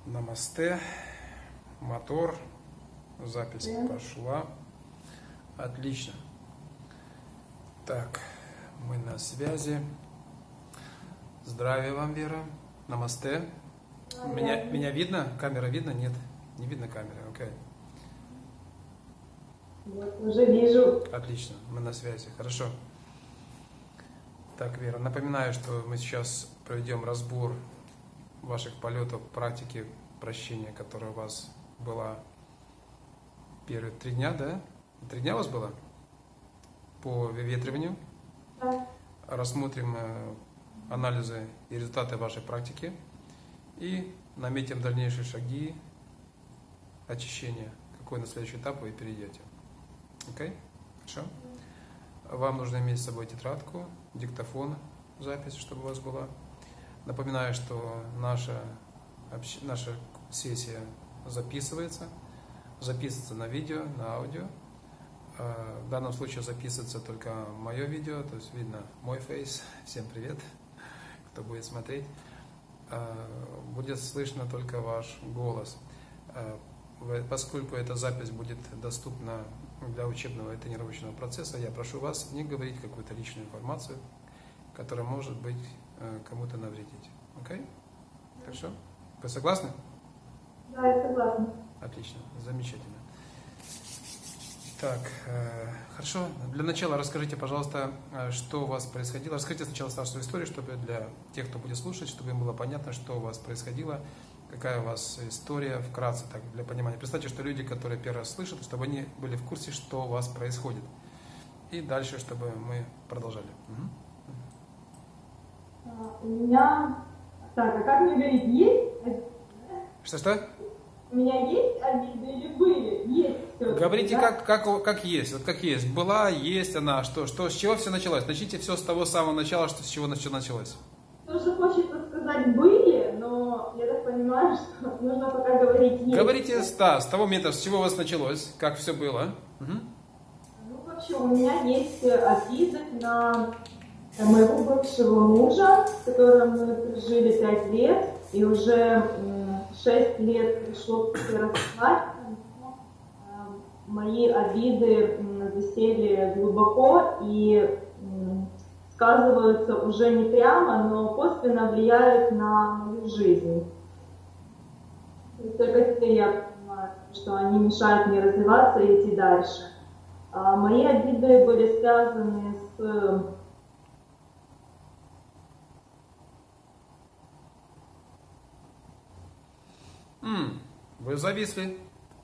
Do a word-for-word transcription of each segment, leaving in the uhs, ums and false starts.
Намасте. Мотор. Запись Да. пошла. Отлично. Так, мы на связи. Здравия вам, Вера. Намасте. Меня, меня видно? Камера видно? Нет, не видно камеры. Окей. Вот, уже вижу. Отлично, мы на связи. Хорошо. Так, Вера, напоминаю, что мы сейчас проведем разбор ваших полетов, практики прощения, которая у вас была первые три дня, да? Три дня у вас было? По выветриванию. Да. Рассмотрим э, анализы и результаты вашей практики и наметим дальнейшие шаги очищения. Какой на следующий этап вы перейдете. Окей? Хорошо? Вам нужно иметь с собой тетрадку, диктофон, запись, чтобы у вас была. Напоминаю, что наша, общ... наша сессия записывается. Записывается на видео, на аудио. В данном случае записывается только мое видео, то есть видно мой фейс. Всем привет, кто будет смотреть. Будет слышно только ваш голос. Поскольку эта запись будет доступна для учебного и тренировочного процесса, я прошу вас не говорить какую-то личную информацию, которая может быть кому-то навредить. Окей? Хорошо? Вы согласны? Да, я согласна. Отлично, замечательно. Так, э, хорошо. Для начала расскажите, пожалуйста, что у вас происходило. Расскажите сначала вашу историю, чтобы для тех, кто будет слушать, чтобы им было понятно, что у вас происходило, какая у вас история, вкратце, так, для понимания. Представьте, что люди, которые первый раз слышат, чтобы они были в курсе, что у вас происходит. И дальше, чтобы мы продолжали. Угу. У меня... Так, а как мне говорить, есть? Что-что? У меня есть обиды или были? Есть все. Говорите, да? как, как, как есть, вот как есть. Была, есть она, что, что, с чего все началось? Начните все с того самого начала, что с чего началось. Тоже хочется сказать были, но я так понимаю, что нужно пока говорить есть. Говорите, да, с того момента, с чего у вас началось, как все было. Угу. Ну, вообще, у меня есть обиды на моего бывшего мужа, с которым мы прожили пять лет, и уже шесть лет пришло расстать. Мои обиды засели глубоко и сказываются уже не прямо, но косвенно влияют на мою жизнь. И только теперь я понимаю, что они мешают мне развиваться и идти дальше. А мои обиды были связаны с... М, вы зависли.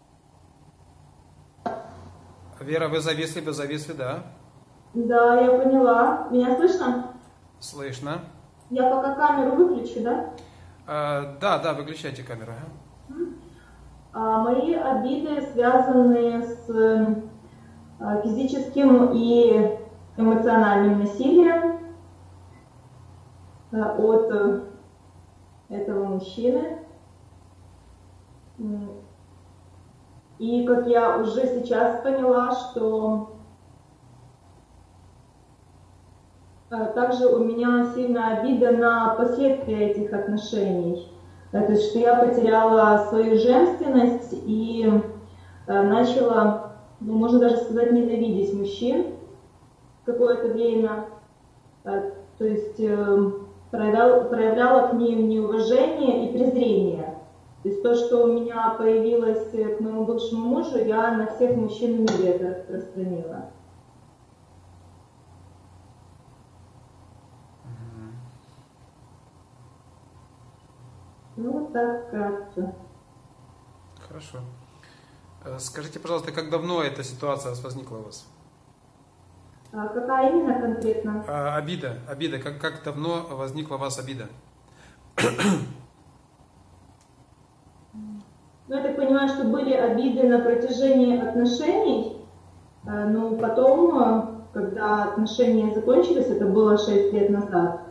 Вера, вы зависли, вы зависли, да? Да, я поняла. Меня слышно? Слышно. Я пока камеру выключу, да? А, да, да, выключайте камеру. А, мои обиды связаны с а, физическим и эмоциональным насилием а, от а, этого мужчины. И как я уже сейчас поняла, что а, также у меня сильная обида на последствия этих отношений. То есть, что я потеряла свою женственность и а, начала, ну, можно даже сказать, ненавидеть мужчин какое-то время. А, то есть э, проявляла, проявляла к ним неуважение и презрение. То есть то, что у меня появилось к моему бывшему мужу, я на всех мужчин в мире это распространила. Угу. Ну, вот так вкратце. Хорошо. Скажите, пожалуйста, как давно эта ситуация возникла у вас? А какая именно конкретно? А, обида, обида. Как, как давно возникла у вас обида? Ну, я так понимаю, что были обиды на протяжении отношений, но потом, когда отношения закончились, это было шесть лет назад,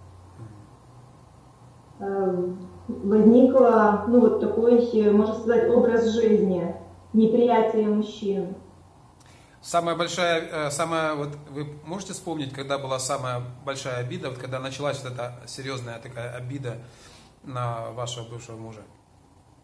возникло, ну, вот такой, можно сказать, образ жизни, неприятие мужчин. Самая большая, самая, вот вы можете вспомнить, когда была самая большая обида, вот когда началась вот эта серьезная такая обида на вашего бывшего мужа?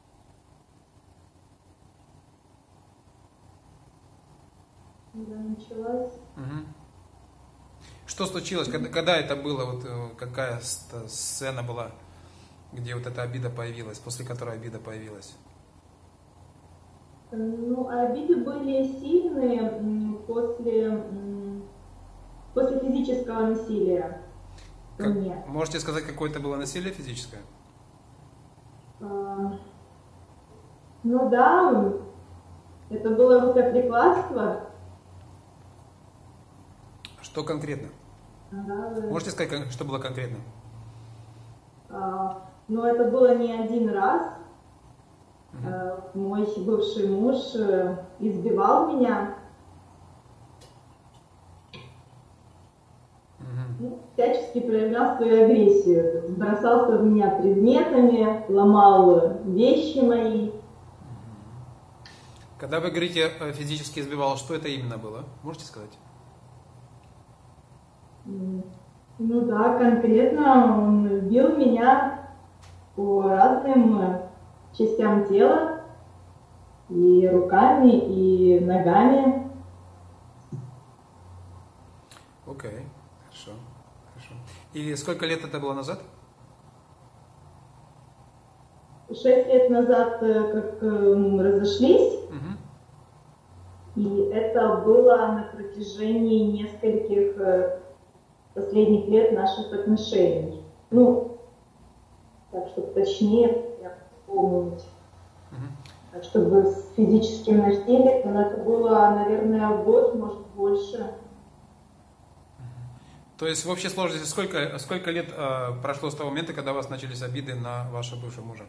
когда началась. Угу. Что случилось, когда, когда это было, вот какая сцена была, где вот эта обида появилась, после которой обида появилась? Ну, обиды были сильные после, после физического насилия ко Как, мне. можете сказать, какое это было насилие физическое? А, ну да, это было рукоприкладство. Что конкретно? Да, можете сказать, что было конкретно? А, ну, это было не один раз. Угу. Мой бывший муж избивал меня, угу. ну, всячески проявлял свою агрессию, бросался в меня предметами, ломал вещи мои. Когда вы говорите физически избивал, что это именно было? Можете сказать? Ну да, конкретно он бил меня по разным частям тела, и руками, и ногами. Окей, okay. хорошо, хорошо. И сколько лет это было назад? Шесть лет назад, как мы разошлись, угу. и это было на протяжении нескольких последних лет наших отношений. Ну, так, чтобы точнее помнить, угу. чтобы с физическим насилием, это было, наверное, год, может, больше. То есть в общей сложности сколько, сколько лет э, прошло с того момента, когда у вас начались обиды на вашего бывшего мужа?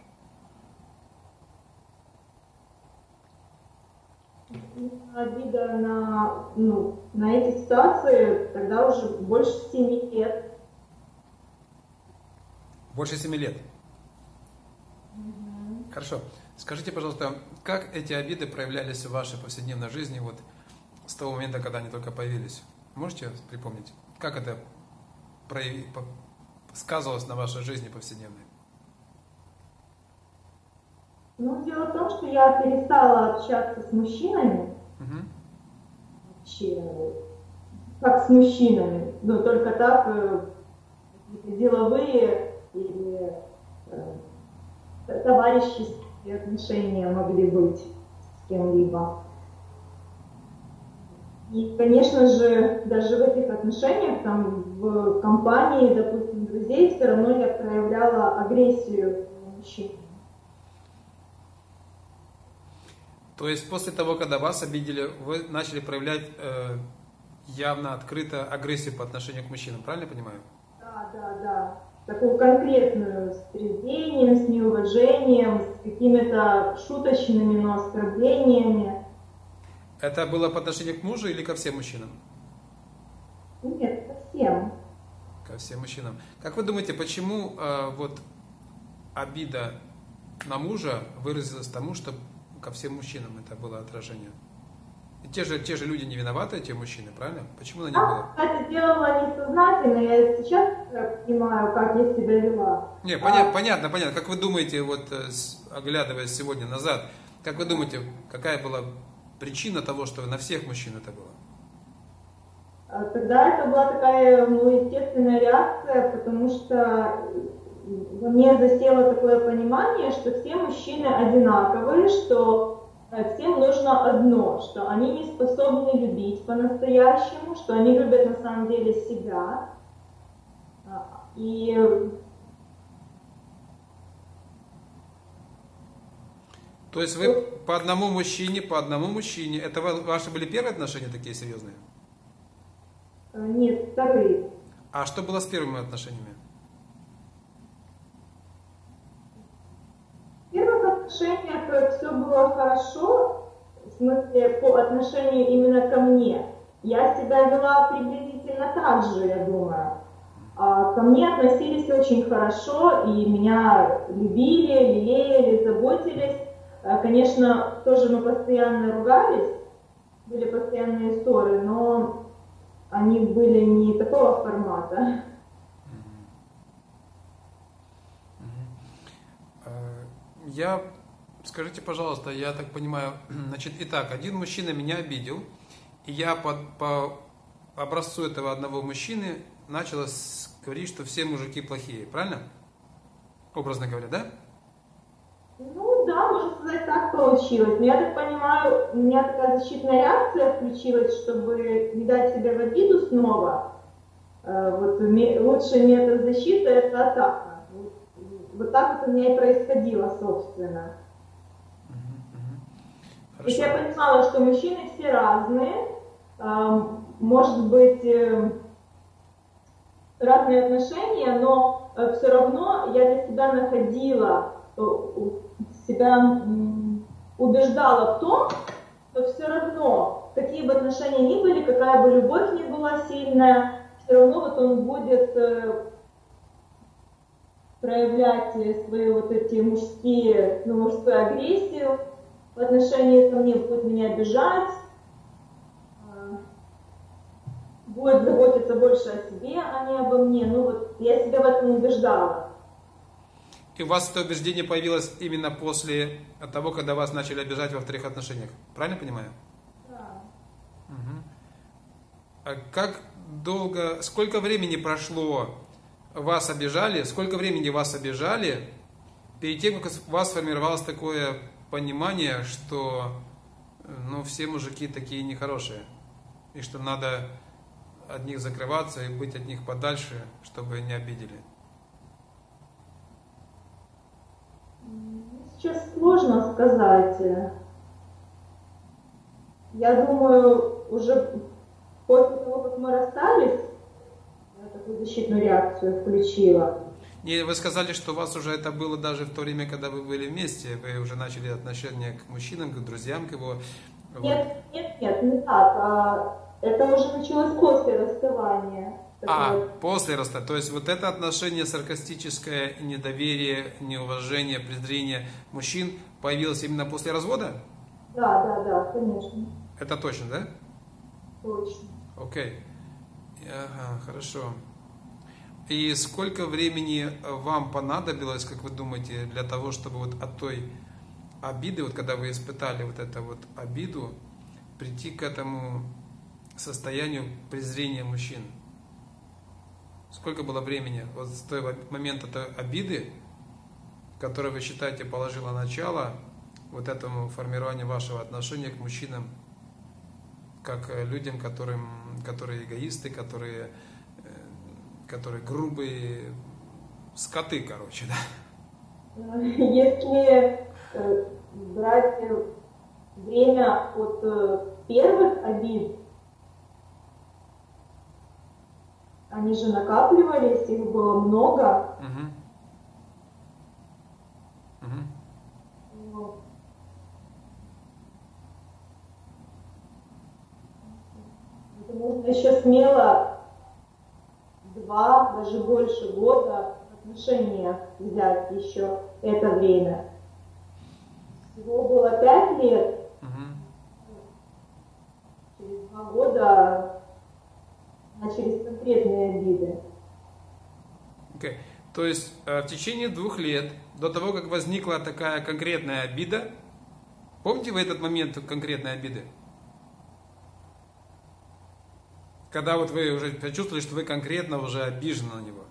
Обида на, ну, на эти ситуации тогда уже больше семи лет. Больше семи лет? Угу. Хорошо. Скажите, пожалуйста, как эти обиды проявлялись в вашей повседневной жизни вот с того момента, когда они только появились? Можете припомнить? Как это прояв... сказывалось на вашей жизни повседневной? Ну, дело в том, что я перестала общаться с мужчинами. Угу. Вообще, как с мужчинами. Но только так, э, деловые или э, товарищеские отношения могли быть с кем-либо. И, конечно же, даже в этих отношениях, там, в компании, допустим, друзей, все равно я проявляла агрессию к мужчинам. То есть после того, когда вас обидели, вы начали проявлять э, явно, открыто агрессию по отношению к мужчинам, правильно я понимаю? Да, да, да. Такую конкретную, с презрением, с неуважением, с какими-то шуточными, но оскорблениями. Это было по отношению к мужу или ко всем мужчинам? Нет, ко всем. Ко всем мужчинам. Как вы думаете, почему э, вот обида на мужа выразилась тому, что ко всем мужчинам это было отражение? И те же, те же люди не виноваты, те мужчины, правильно? Почему на них было? Я это делала несознательно, я сейчас понимаю, как я себя вела. Не, поня- а... понятно, понятно. Как вы думаете, вот оглядываясь сегодня назад, как вы думаете, какая была причина того, что на всех мужчин это было? Тогда это была такая, ну, естественная реакция, потому что во мне засело такое понимание, что все мужчины одинаковые, что всем нужно одно, что они не способны любить по-настоящему, что они любят на самом деле себя. И то есть вы по одному мужчине, по одному мужчине, это ваши были первые отношения такие серьезные? Нет, вторые. А что было с первыми отношениями? В первых отношениях все было хорошо, в смысле по отношению именно ко мне. Я себя вела приблизительно так же, я думаю. А ко мне относились очень хорошо, и меня любили, лелеяли, заботились. Конечно, тоже мы постоянно ругались, были постоянные ссоры, но они были не такого формата. Я, скажите, пожалуйста, я так понимаю, значит, итак, один мужчина меня обидел, и я по, по образцу этого одного мужчины начала говорить, что все мужики плохие, правильно? Образно говоря, да? Ну да, можно сказать, так получилось. Но я так понимаю, у меня такая защитная реакция включилась, чтобы не дать себя в обиду снова. Вот лучший метод защиты – это атака. Вот так вот у меня и происходило, собственно. То есть я понимала, что мужчины все разные, может быть, разные отношения, но все равно я для себя находила, себя убеждала в том, что все равно, какие бы отношения ни были, какая бы любовь ни была сильная, все равно вот он будет проявлять свои вот эти мужские, ну, мужскую агрессию в отношении ко мне, будет меня обижать, будет заботиться больше о себе, а не обо мне. Ну вот я себя в этом убеждала. И у вас это убеждение появилось именно после того, когда вас начали обижать во вторых отношениях. Правильно понимаю? Да. Угу. А как долго, сколько времени прошло, вас обижали, сколько времени вас обижали, перед тем, как у вас сформировалось такое понимание, что ну, все мужики такие нехорошие, и что надо от них закрываться и быть от них подальше, чтобы не обидели? Сейчас сложно сказать. Я думаю, уже после того, как мы расстались, я такую защитную реакцию включила. Не, вы сказали, что у вас уже это было даже в то время, когда вы были вместе, вы уже начали отношения к мужчинам, к друзьям, к его... Нет, вот. нет, нет, не так. Это уже началось после расставания. А, вот. После расставания. То есть вот это отношение саркастическое, недоверие, неуважение, презрение мужчин появилось именно после развода? Да, да, да, конечно. Это точно, да? Точно. Окей. Ага, хорошо. И сколько времени вам понадобилось, как вы думаете, для того, чтобы вот от той обиды, вот когда вы испытали вот эту вот обиду, прийти к этому состоянию презрения мужчин? Сколько было времени вот с того момента той обиды, которая, вы считаете, положила начало вот этому формированию вашего отношения к мужчинам, как людям, которым, которые эгоисты, которые, которые грубые скоты, короче, да? Если брать время от первых обид, они же накапливались, их было много. Угу. Угу. Это можно еще смело два, даже больше года в отношениях взять еще это время. Всего было пять лет. Угу. Через два года начались конкретные обиды. Okay. То есть в течение двух лет, до того, как возникла такая конкретная обида, помните вы этот момент конкретной обиды? Когда вот вы уже почувствовали, что вы конкретно уже обижены на него?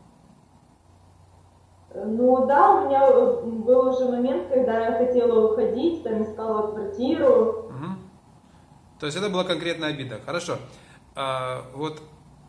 Ну да, у меня был уже момент, когда я хотела уходить, там искала квартиру. Угу. То есть это была конкретная обида. Хорошо. А, вот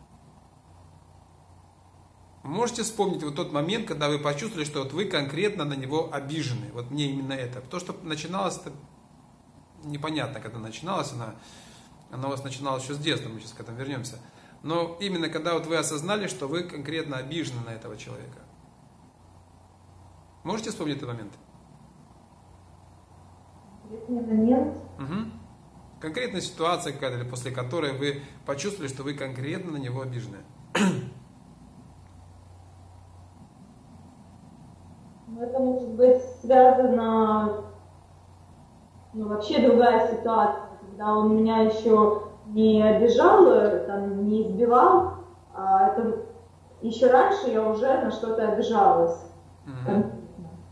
можете вспомнить вот тот момент, когда вы почувствовали, что вот вы конкретно на него обижены? Вот мне именно это. То, что начиналось, это непонятно, когда начиналось, она, она у вас начиналась еще с детства, мы сейчас к этому вернемся. Но именно когда вот вы осознали, что вы конкретно обижены на этого человека. Можете вспомнить этот момент? Конкретный момент? Угу. Конкретная ситуация какая-то, после которой вы почувствовали, что вы конкретно на него обижены. Ну, это может быть связано, ну, вообще другая ситуация, когда он меня еще не обижал, там, не избивал, а это еще раньше я уже на что-то обижалась. Угу.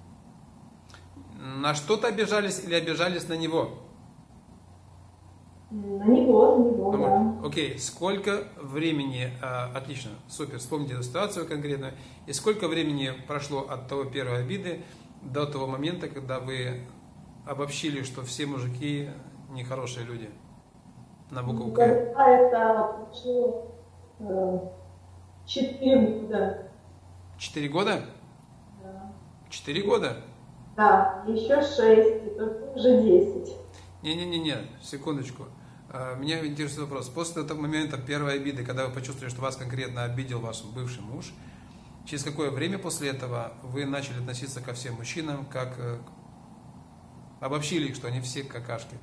На что-то обижались или обижались на него? На него, на него, да. Окей, сколько времени, а, отлично, супер, вспомните эту ситуацию конкретно, и сколько времени прошло от того первой обиды до того момента, когда вы обобщили, что все мужики нехорошие люди, на букву К? Да, это прошло э, четыре года. Четыре года? Да. Четыре года? Да, еще шесть, это уже десять. Не-не-не, секундочку. Меня интересует вопрос. После этого момента первой обиды, когда вы почувствовали, что вас конкретно обидел ваш бывший муж, через какое время после этого вы начали относиться ко всем мужчинам, как обобщили их, что они все какашки?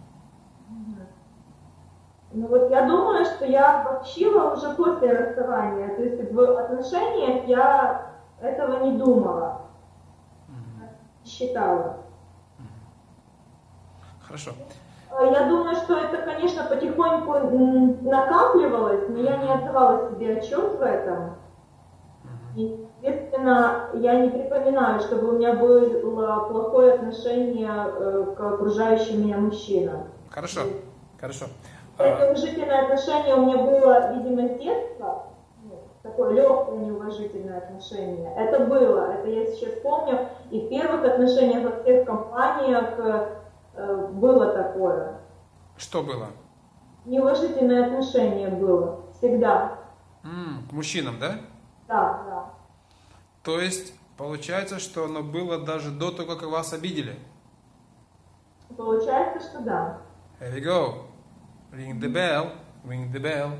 Ну вот я думаю, что я обобщила уже после расставания. То есть в отношениях я этого не думала, mm-hmm. считала. Mm-hmm. Хорошо. Я думаю, что это, конечно, потихоньку накапливалось, но я не отдавала себе отчет в этом. И, соответственно, я не припоминаю, чтобы у меня было плохое отношение к окружающим меня мужчинам. Хорошо, и хорошо. Это неуважительное отношение у меня было, видимо, с детства. Такое легкое неуважительное отношение. Это было, это я сейчас помню. И в первых отношениях во всех компаниях было такое. Что было? Неуважительное отношение было. Всегда. М-м, к мужчинам, да? Да, да. То есть, получается, что оно было даже до того, как вас обидели? Получается, что да. Here we go. Ring the bell. Ring the bell.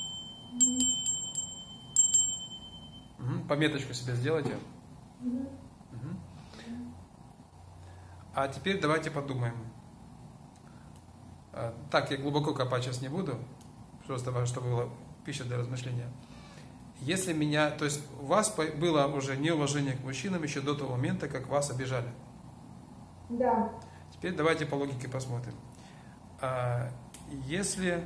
Mm-hmm. Угу. Пометочку себе сделайте. Угу. Угу. А теперь давайте подумаем. Так, я глубоко копать сейчас не буду, просто чтобы было пища для размышления. Если меня, то есть у вас было уже неуважение к мужчинам еще до того момента, как вас обижали? Да. Теперь давайте по логике посмотрим. Если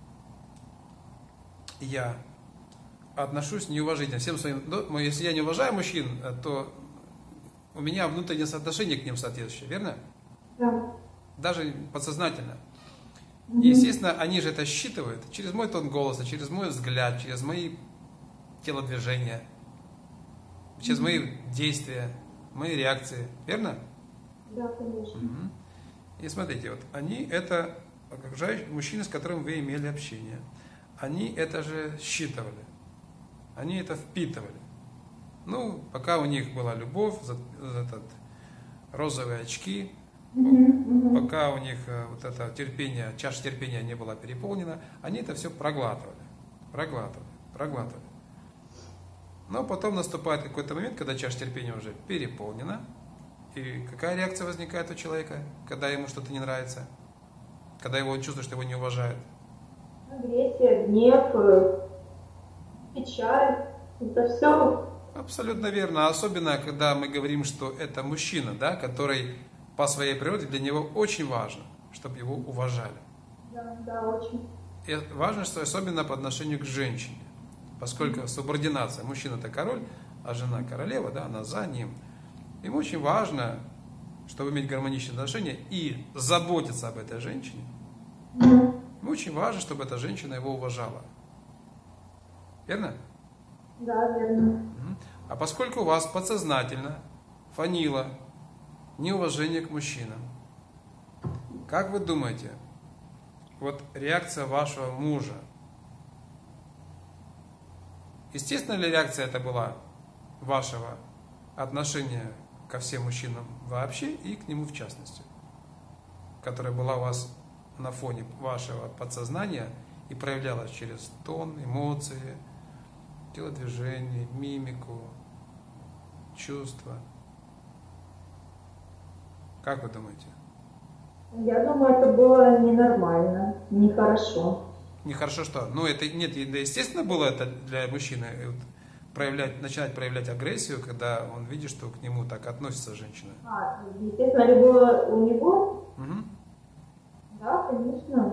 я отношусь неуважительно всем своим, ну, если я не уважаю мужчин, то у меня внутреннее соотношение к ним соответствующее, верно? Да. Даже подсознательно. И, естественно, они же это считывают через мой тон голоса, через мой взгляд, через мои телодвижения, через мои действия, мои реакции. Верно? Да, конечно. Угу. И смотрите, вот они это окружающие мужчины, с которыми вы имели общение. Они это же считывали. Они это впитывали. Ну, пока у них была любовь, за, за этот, розовые очки, Mm-hmm. пока у них вот это терпение, чаша терпения не была переполнена, они это все проглатывали, проглатывали, проглатывали. Но потом наступает какой-то момент, когда чаша терпения уже переполнена, и какая реакция возникает у человека, когда ему что-то не нравится, когда его он чувствует, что его не уважают? Агрессия, гнев, печаль, это все. Абсолютно верно, особенно когда мы говорим, что это мужчина, да, который по своей природе для него очень важно, чтобы его уважали. Да, да, очень. И важно, что особенно по отношению к женщине, поскольку субординация, мужчина это король, а жена королева, да, она за ним. Ему очень важно, чтобы иметь гармоничные отношения и заботиться об этой женщине. Mm-hmm. Ему очень важно, чтобы эта женщина его уважала. Верно? Да, верно. А поскольку у вас подсознательно фанило неуважение к мужчинам, как вы думаете, вот реакция вашего мужа, естественно ли реакция это была вашего отношения ко всем мужчинам вообще и к нему в частности, которая была у вас на фоне вашего подсознания и проявлялась через тон, эмоции, телодвижение, мимику, чувства? Как вы думаете? Я думаю, это было ненормально, нехорошо. Нехорошо что? Ну, это нет, да, естественно, было это для мужчины проявлять, начинать проявлять агрессию, когда он видит, что к нему так относится женщина. А, естественно, ли было у него? Угу. Да, конечно.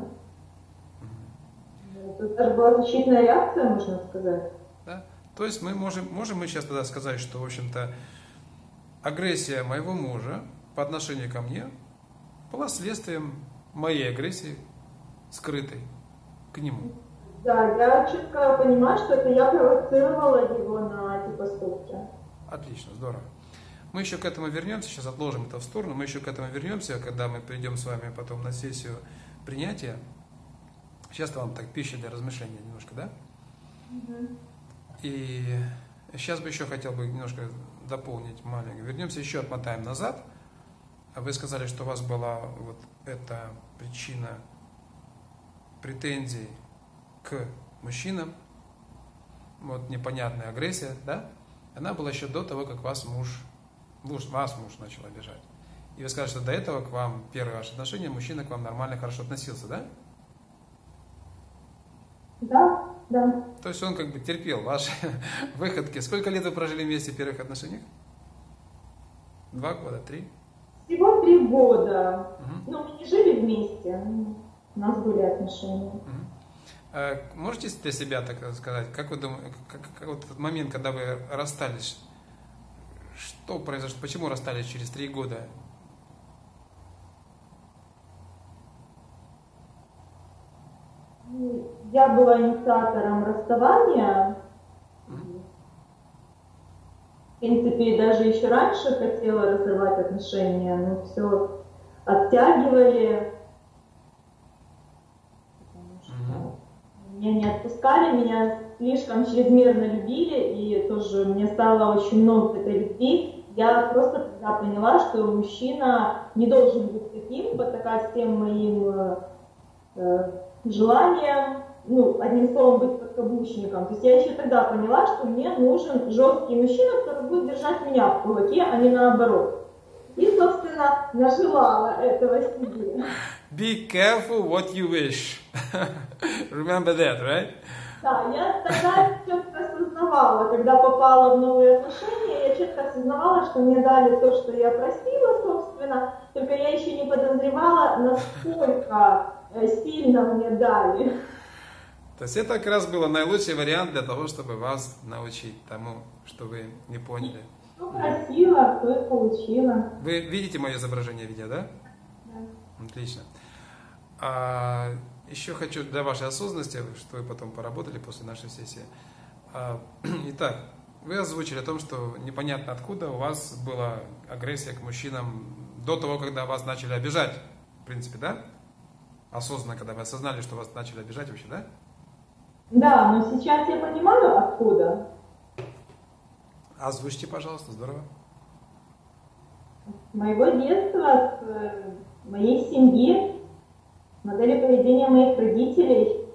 Угу. Это даже была защитная реакция, можно сказать. Да? То есть мы можем, можем мы сейчас тогда сказать, что, в общем-то, агрессия моего мужа по отношению ко мне была следствием моей агрессии скрытой к нему. Да, я четко понимаю, что это я провоцировала его на эти поступки. Отлично, здорово. Мы еще к этому вернемся, сейчас отложим это в сторону, мы еще к этому вернемся, когда мы придем с вами потом на сессию принятия. Сейчас вам так пища для размышления немножко, да? Угу. И сейчас бы еще хотел бы немножко дополнить маленько. Вернемся еще, отмотаем назад. Вы сказали, что у вас была вот эта причина претензий к мужчинам, вот непонятная агрессия, да? Она была еще до того, как вас муж, муж, вас муж начал обижать. И вы сказали, что до этого к вам, первые ваши отношения, мужчина к вам нормально, хорошо относился, да? Да, да. То есть он как бы терпел ваши выходки. Сколько лет вы прожили вместе в первых отношениях? Два года, три? Всего три года. Угу. Ну, мы не жили вместе, у нас были отношения. Угу. А можете для себя так сказать, как вы думаете, как, как вот этот момент, когда вы расстались, что произошло, почему расстались через три года? Я была инициатором расставания. Mm-hmm. В принципе, даже еще раньше хотела разрывать отношения, но все оттягивали. Потому что mm-hmm. меня не отпускали, меня слишком чрезмерно любили, и тоже мне стало очень много этой любви. Я просто тогда поняла, что мужчина не должен быть таким, потакать всем моим э, желанием, ну, одним словом, быть подкаблучником. То есть я еще тогда поняла, что мне нужен жесткий мужчина, который будет держать меня в кулаке, а не наоборот. И, собственно, нажелала этого себе. Be careful what you wish. Remember that, right? Да, я тогда четко осознавала, когда попала в новые отношения, я четко осознавала, что мне дали то, что я просила, собственно, только я еще не подозревала, насколько сильно мне дали. То есть это как раз был наилучший вариант для того, чтобы вас научить тому, что вы не поняли. Кто просила, кто и получила. Вы видите мое изображение видео, да? Да. Отлично. А, еще хочу для вашей осознанности, что вы потом поработали после нашей сессии. А, итак, вы озвучили о том, что непонятно откуда у вас была агрессия к мужчинам до того, когда вас начали обижать, в принципе, да? Осознанно, когда вы осознали, что вас начали обижать вообще, да? Да, но сейчас я понимаю, откуда. Озвучьте, пожалуйста, здорово. С моего детства, с моей семьи, модели поведения моих родителей,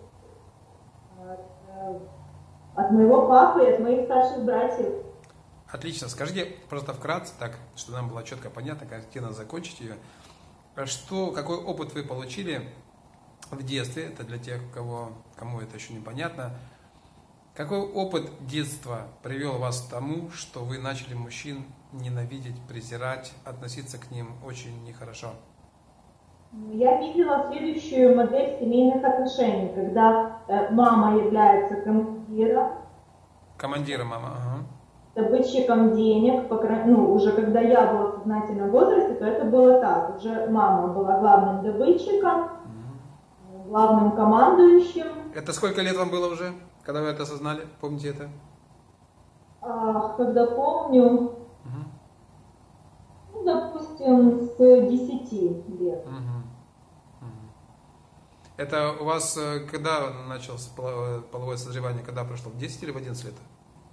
от моего папы и от моих старших братьев. Отлично. Скажите просто вкратце, так, чтобы нам было четко понятно, картина, закончить ее. Что, какой опыт вы получили в детстве, это для тех, кого, кому это еще непонятно. Какой опыт детства привел вас к тому, что вы начали мужчин ненавидеть, презирать, относиться к ним очень нехорошо? Я видела следующую модель семейных отношений, когда э, мама является командиром. Командиром мама, ага. Добытчиком денег, ну, уже когда я была в сознательном возрасте, то это было так. Уже мама была главным добытчиком, угу. главным командующим. Это сколько лет вам было уже, когда вы это осознали? Помните это? А, когда помню, угу. ну, допустим, с десяти лет. Угу. Угу. Это у вас, когда началось половое созревание, когда прошло? В десять или в одиннадцать лет?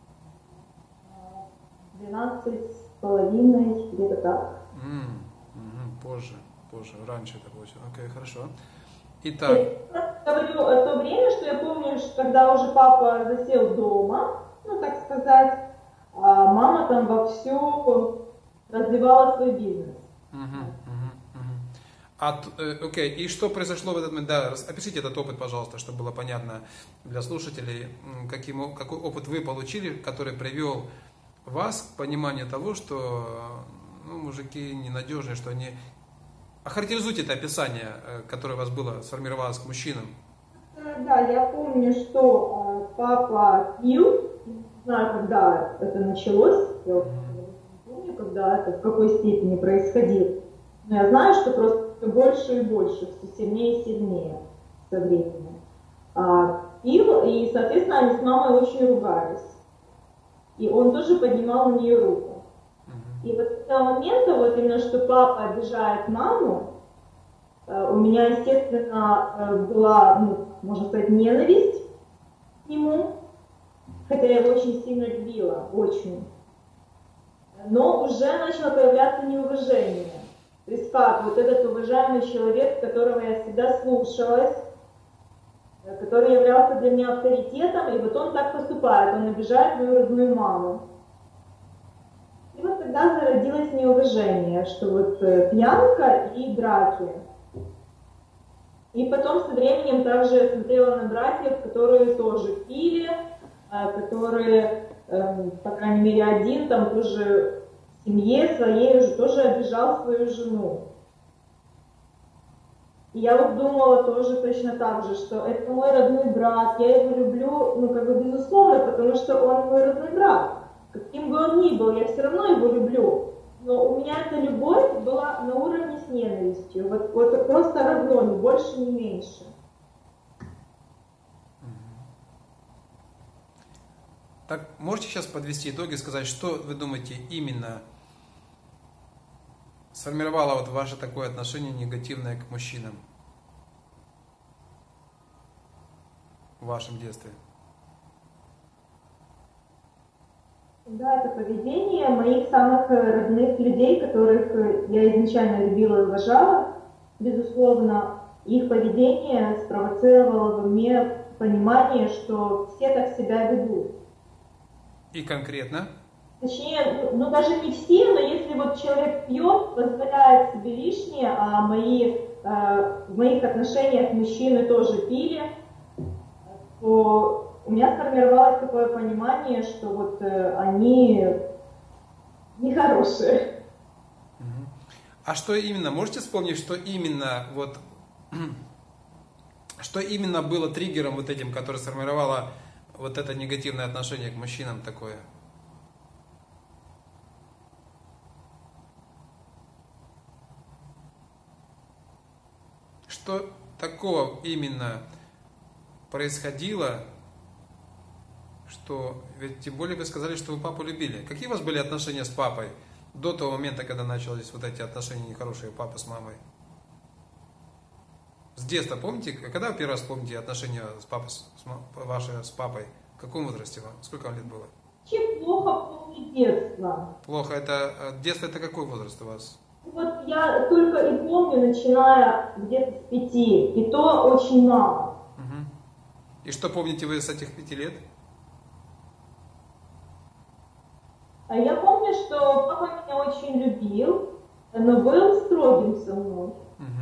двенадцать с половиной, где-то так. Mm, mm, позже, позже, раньше это было. Окей, okay, хорошо. Итак. Я говорю о то время, что я помню, что когда уже папа засел дома, ну так сказать, а мама там вовсю развивала свой бизнес. Uh-huh, uh-huh, uh-huh. А, окей, okay. И что произошло в этот момент? Да, опишите этот опыт, пожалуйста, чтобы было понятно для слушателей, каким, какой опыт вы получили, который привел вас к пониманию того, что ну, мужики ненадежные, что они... Охарактеризуйте это описание, которое у вас было, сформировалось к мужчинам. Да, я помню, что папа пил, не знаю, когда это началось, я не помню, когда это, в какой степени происходило, но я знаю, что просто все больше и больше, все сильнее и сильнее. со временем. А, пил, и, соответственно, они с мамой очень ругались. И он тоже поднимал на нее руку. И вот с этого момента, вот именно что папа обижает маму, у меня, естественно, была, ну, можно сказать, ненависть к нему, хотя я его очень сильно любила, очень. Но уже начало появляться неуважение. То есть как, вот этот уважаемый человек, которого я всегда слушалась, который являлся для меня авторитетом, и вот он так поступает, он обижает мою родную маму. И вот тогда зародилось неуважение, что вот пьянка и драки. И потом со временем также я смотрела на братьев, которые тоже пили, которые, по крайней мере, один там тоже в семье своей уже тоже обижал свою жену. И я вот думала тоже точно так же, что это мой родной брат, я его люблю, ну как бы безусловно, потому что он мой родной брат. Каким бы он ни был, я все равно его люблю. Но у меня эта любовь была на уровне с ненавистью. Вот, вот просто равно, ни больше, ни меньше. Так, можете сейчас подвести итоги, сказать, что вы думаете именно сформировало вот ваше такое отношение негативное к мужчинам в вашем детстве? Да, это поведение моих самых родных людей, которых я изначально любила и уважала. Безусловно, их поведение спровоцировало во мне понимание, что все так себя ведут. И конкретно? Точнее, ну даже не все, но если вот человек пьет, позволяет себе лишнее, а мои, э, в моих отношениях мужчины тоже пили, то у меня сформировалось такое понимание, что вот э, они нехорошие. А что именно, можете вспомнить, что именно вот, что именно было триггером вот этим, который сформировало вот это негативное отношение к мужчинам такое? Что такого именно происходило, что, ведь тем более вы сказали, что вы папу любили. Какие у вас были отношения с папой до того момента, когда начались вот эти отношения нехорошие папы с мамой? С детства помните, когда вы первый раз помните отношения с папой, с, ваши с папой? В каком возрасте вам? Сколько вам лет было? Чем плохо помню детство. Плохо, это детство это какой возраст у вас? Вот я только и помню, начиная где-то с пяти, и то очень мало. Угу. И что помните вы с этих пяти лет? А я помню, что папа меня очень любил, но был строгим со мной.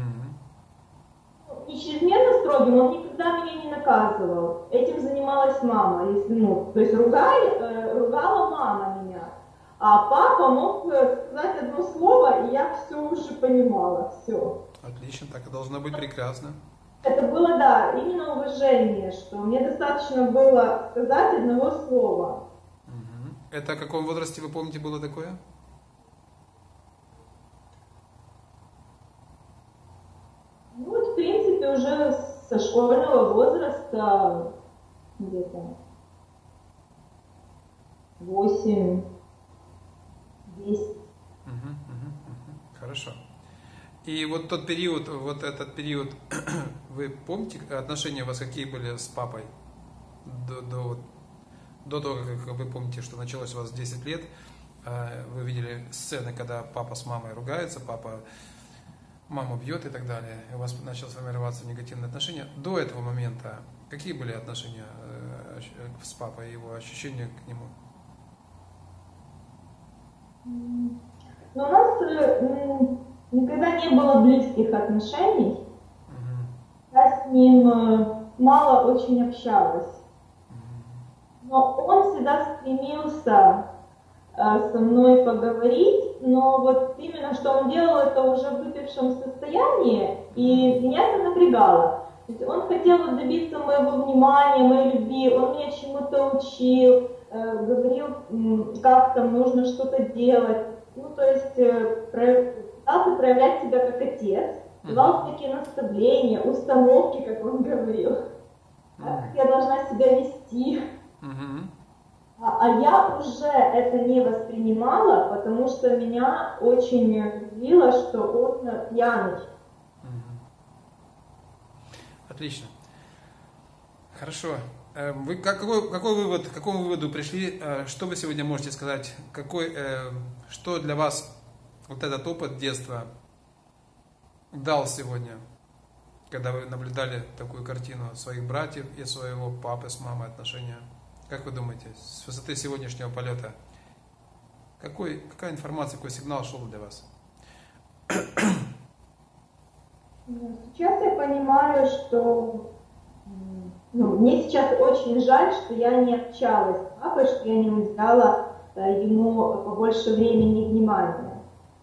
Угу. Не чрезмерно строгим, он никогда меня не наказывал. Этим занималась мама. Если, ну, то есть ругали, э, ругала мама меня. А папа мог сказать одно слово, и я все уже понимала, все. Отлично, так и должно быть прекрасно. Это было, да, именно уважение, что мне достаточно было сказать одного слова. Это в каком возрасте, вы помните, было такое? Ну вот, в принципе, уже со школьного возраста, где-то восемь десять. Угу, угу, угу. Хорошо. И вот тот период, вот этот период, вы помните, отношения у вас какие были с папой? До, до, до того, как вы помните, что началось у вас десять лет, вы видели сцены, когда папа с мамой ругается, папа маму бьет и так далее, и у вас начало формироваться негативные отношения. До этого момента какие были отношения с папой, его ощущения к нему? Но у нас э, никогда не было близких отношений. Угу. Я с ним э, мало очень общалась. Угу. Но он всегда стремился э, со мной поговорить, но вот именно что он делал это уже в выпившем состоянии, и меня это напрягало. То есть он хотел добиться моего внимания, моей любви, он меня чему-то учил, э, говорил, как там нужно что-то делать. Ну, то есть э, пытался проявлять себя как отец. давал такие наставления, установки, как он говорил, как я должна себя вести. А, а я уже это не воспринимала, потому что меня очень злило, что он пьяный. Отлично. Хорошо. Вы какой, какой вывод, к какому выводу пришли? Что вы сегодня можете сказать? Какой, что для вас вот этот опыт детства дал сегодня, когда вы наблюдали такую картину своих братьев и своего папы с мамой отношения? Как вы думаете, с высоты сегодняшнего полета, какой, какая информация, какой сигнал шел для вас? Сейчас я понимаю, что ну, мне сейчас очень жаль, что я не общалась с папой, что я не уделяла ему побольше времени и внимания.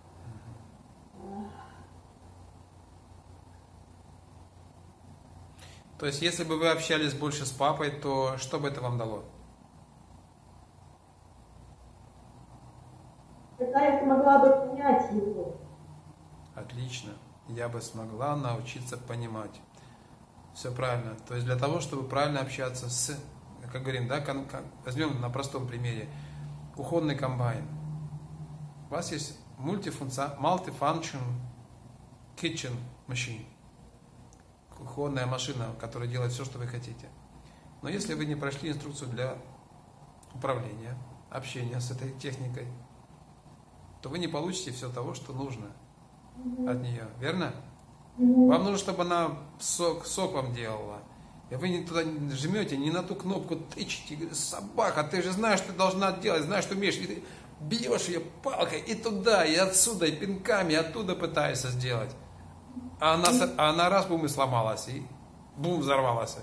То есть, если бы вы общались больше с папой, то что бы это вам дало? Тогда я смогла бы понять его. Отлично. Я бы смогла научиться понимать. Все правильно. То есть, для того, чтобы правильно общаться с, как говорим, да, кон, кон, возьмем на простом примере, кухонный комбайн. У вас есть multifunction, multifunction kitchen machine. Кухонная машина, которая делает все, что вы хотите. Но если вы не прошли инструкцию для управления, общения с этой техникой, то вы не получите все того, что нужно mm-hmm. от нее. Верно? Mm-hmm. Вам нужно, чтобы она сок, сок вам делала. И вы не туда жмете, не на ту кнопку тычете. Говорите, собака, ты же знаешь, что ты должна делать, знаешь, что умеешь. И ты бьешь ее палкой и туда, и отсюда, и пинками, и оттуда пытаешься сделать. А она, а она раз, бум, и сломалась, и бум, взорвалась.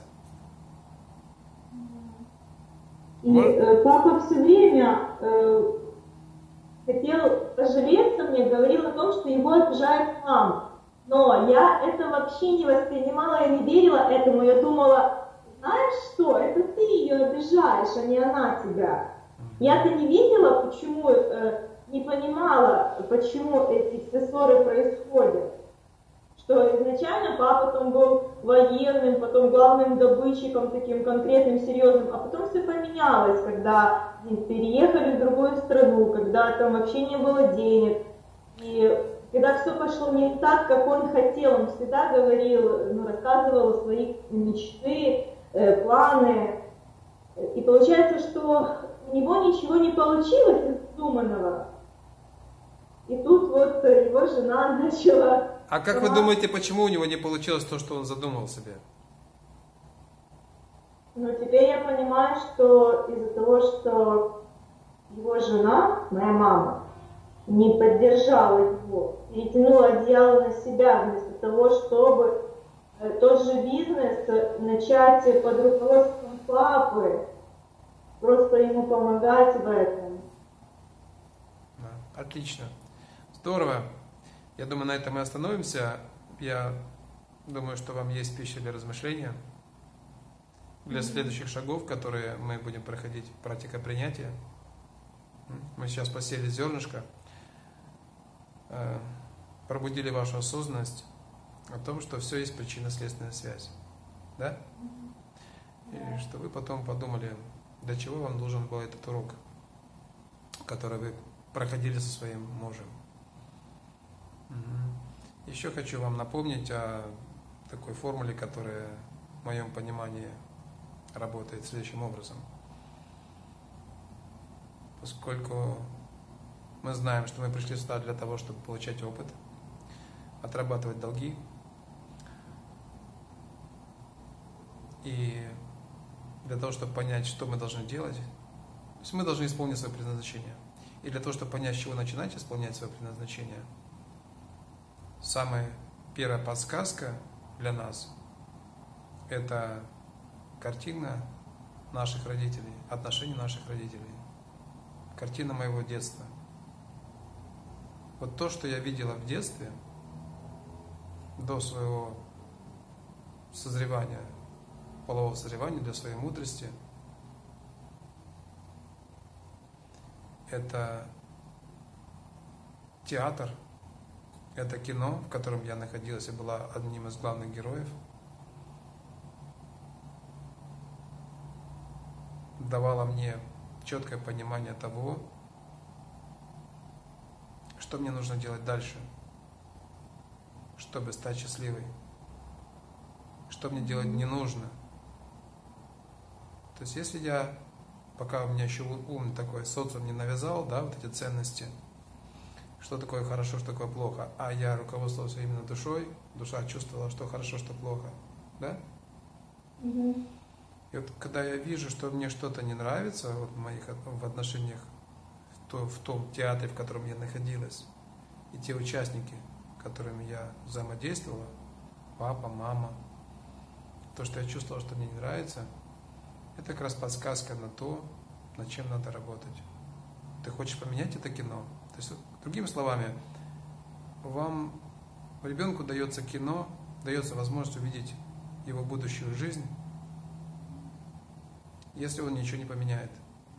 И э, папа все время э, хотел пожалеться мне, говорил о том, что его обижает мама. Но я это вообще не воспринимала, я не верила этому. Я думала, знаешь что, это ты ее обижаешь, а не она тебя. Я-то не видела, почему, э, не понимала, почему эти все ссоры происходят. Что изначально папа там был военным, потом главным добытчиком, таким конкретным, серьезным, а потом все поменялось, когда переехали в другую страну, когда там вообще не было денег. И когда все пошло не так, как он хотел, он всегда говорил, ну, рассказывал свои мечты, э, планы. И получается, что у него ничего не получилось из задуманного. И тут вот его жена начала... А как вы думаете, почему у него не получилось то, что он задумал себе? Ну, теперь я понимаю, что из-за того, что его жена, моя мама, не поддержала его, перетянула одеяло на себя, вместо того, чтобы тот же бизнес начать под руководством папы, просто ему помогать в этом. Да, отлично. Здорово. Я думаю, на этом мы остановимся. Я думаю, что вам есть пища для размышления, для mm-hmm. следующих шагов, которые мы будем проходить, практика принятия. Мы сейчас посеяли зернышко, пробудили вашу осознанность о том, что все есть причинно-следственная связь. Да? И что вы потом подумали, для чего вам нужен был этот урок, который вы проходили со своим мужем. Еще хочу вам напомнить о такой формуле, которая в моем понимании работает следующим образом. Поскольку мы знаем, что мы пришли сюда для того, чтобы получать опыт, отрабатывать долги, и для того, чтобы понять, что мы должны делать, то есть мы должны исполнить свое предназначение. И для того, чтобы понять, с чего начинать исполнять свое предназначение, самая первая подсказка для нас – это картина наших родителей, отношений наших родителей, картина моего детства. Вот то, что я видела в детстве, до своего созревания, полового созревания, до своей мудрости, это театр, это кино, в котором я находилась и была одним из главных героев, давало мне четкое понимание того, что мне нужно делать дальше, чтобы стать счастливой, что мне делать не нужно. То есть если я, пока у меня еще ум такой, социум не навязал, да, вот эти ценности, что такое хорошо, что такое плохо, а я руководствовался именно душой, душа чувствовала, что хорошо, что плохо, да? Угу. И вот когда я вижу, что мне что-то не нравится вот в моих в отношениях, в, то, в том театре, в котором я находилась, и те участники, с которыми я взаимодействовала, папа, мама, то, что я чувствовала, что мне не нравится, это как раз подсказка на то, над чем надо работать. Ты хочешь поменять это кино? То есть, другими словами, вам, ребенку дается кино, дается возможность увидеть его будущую жизнь, если он ничего не поменяет.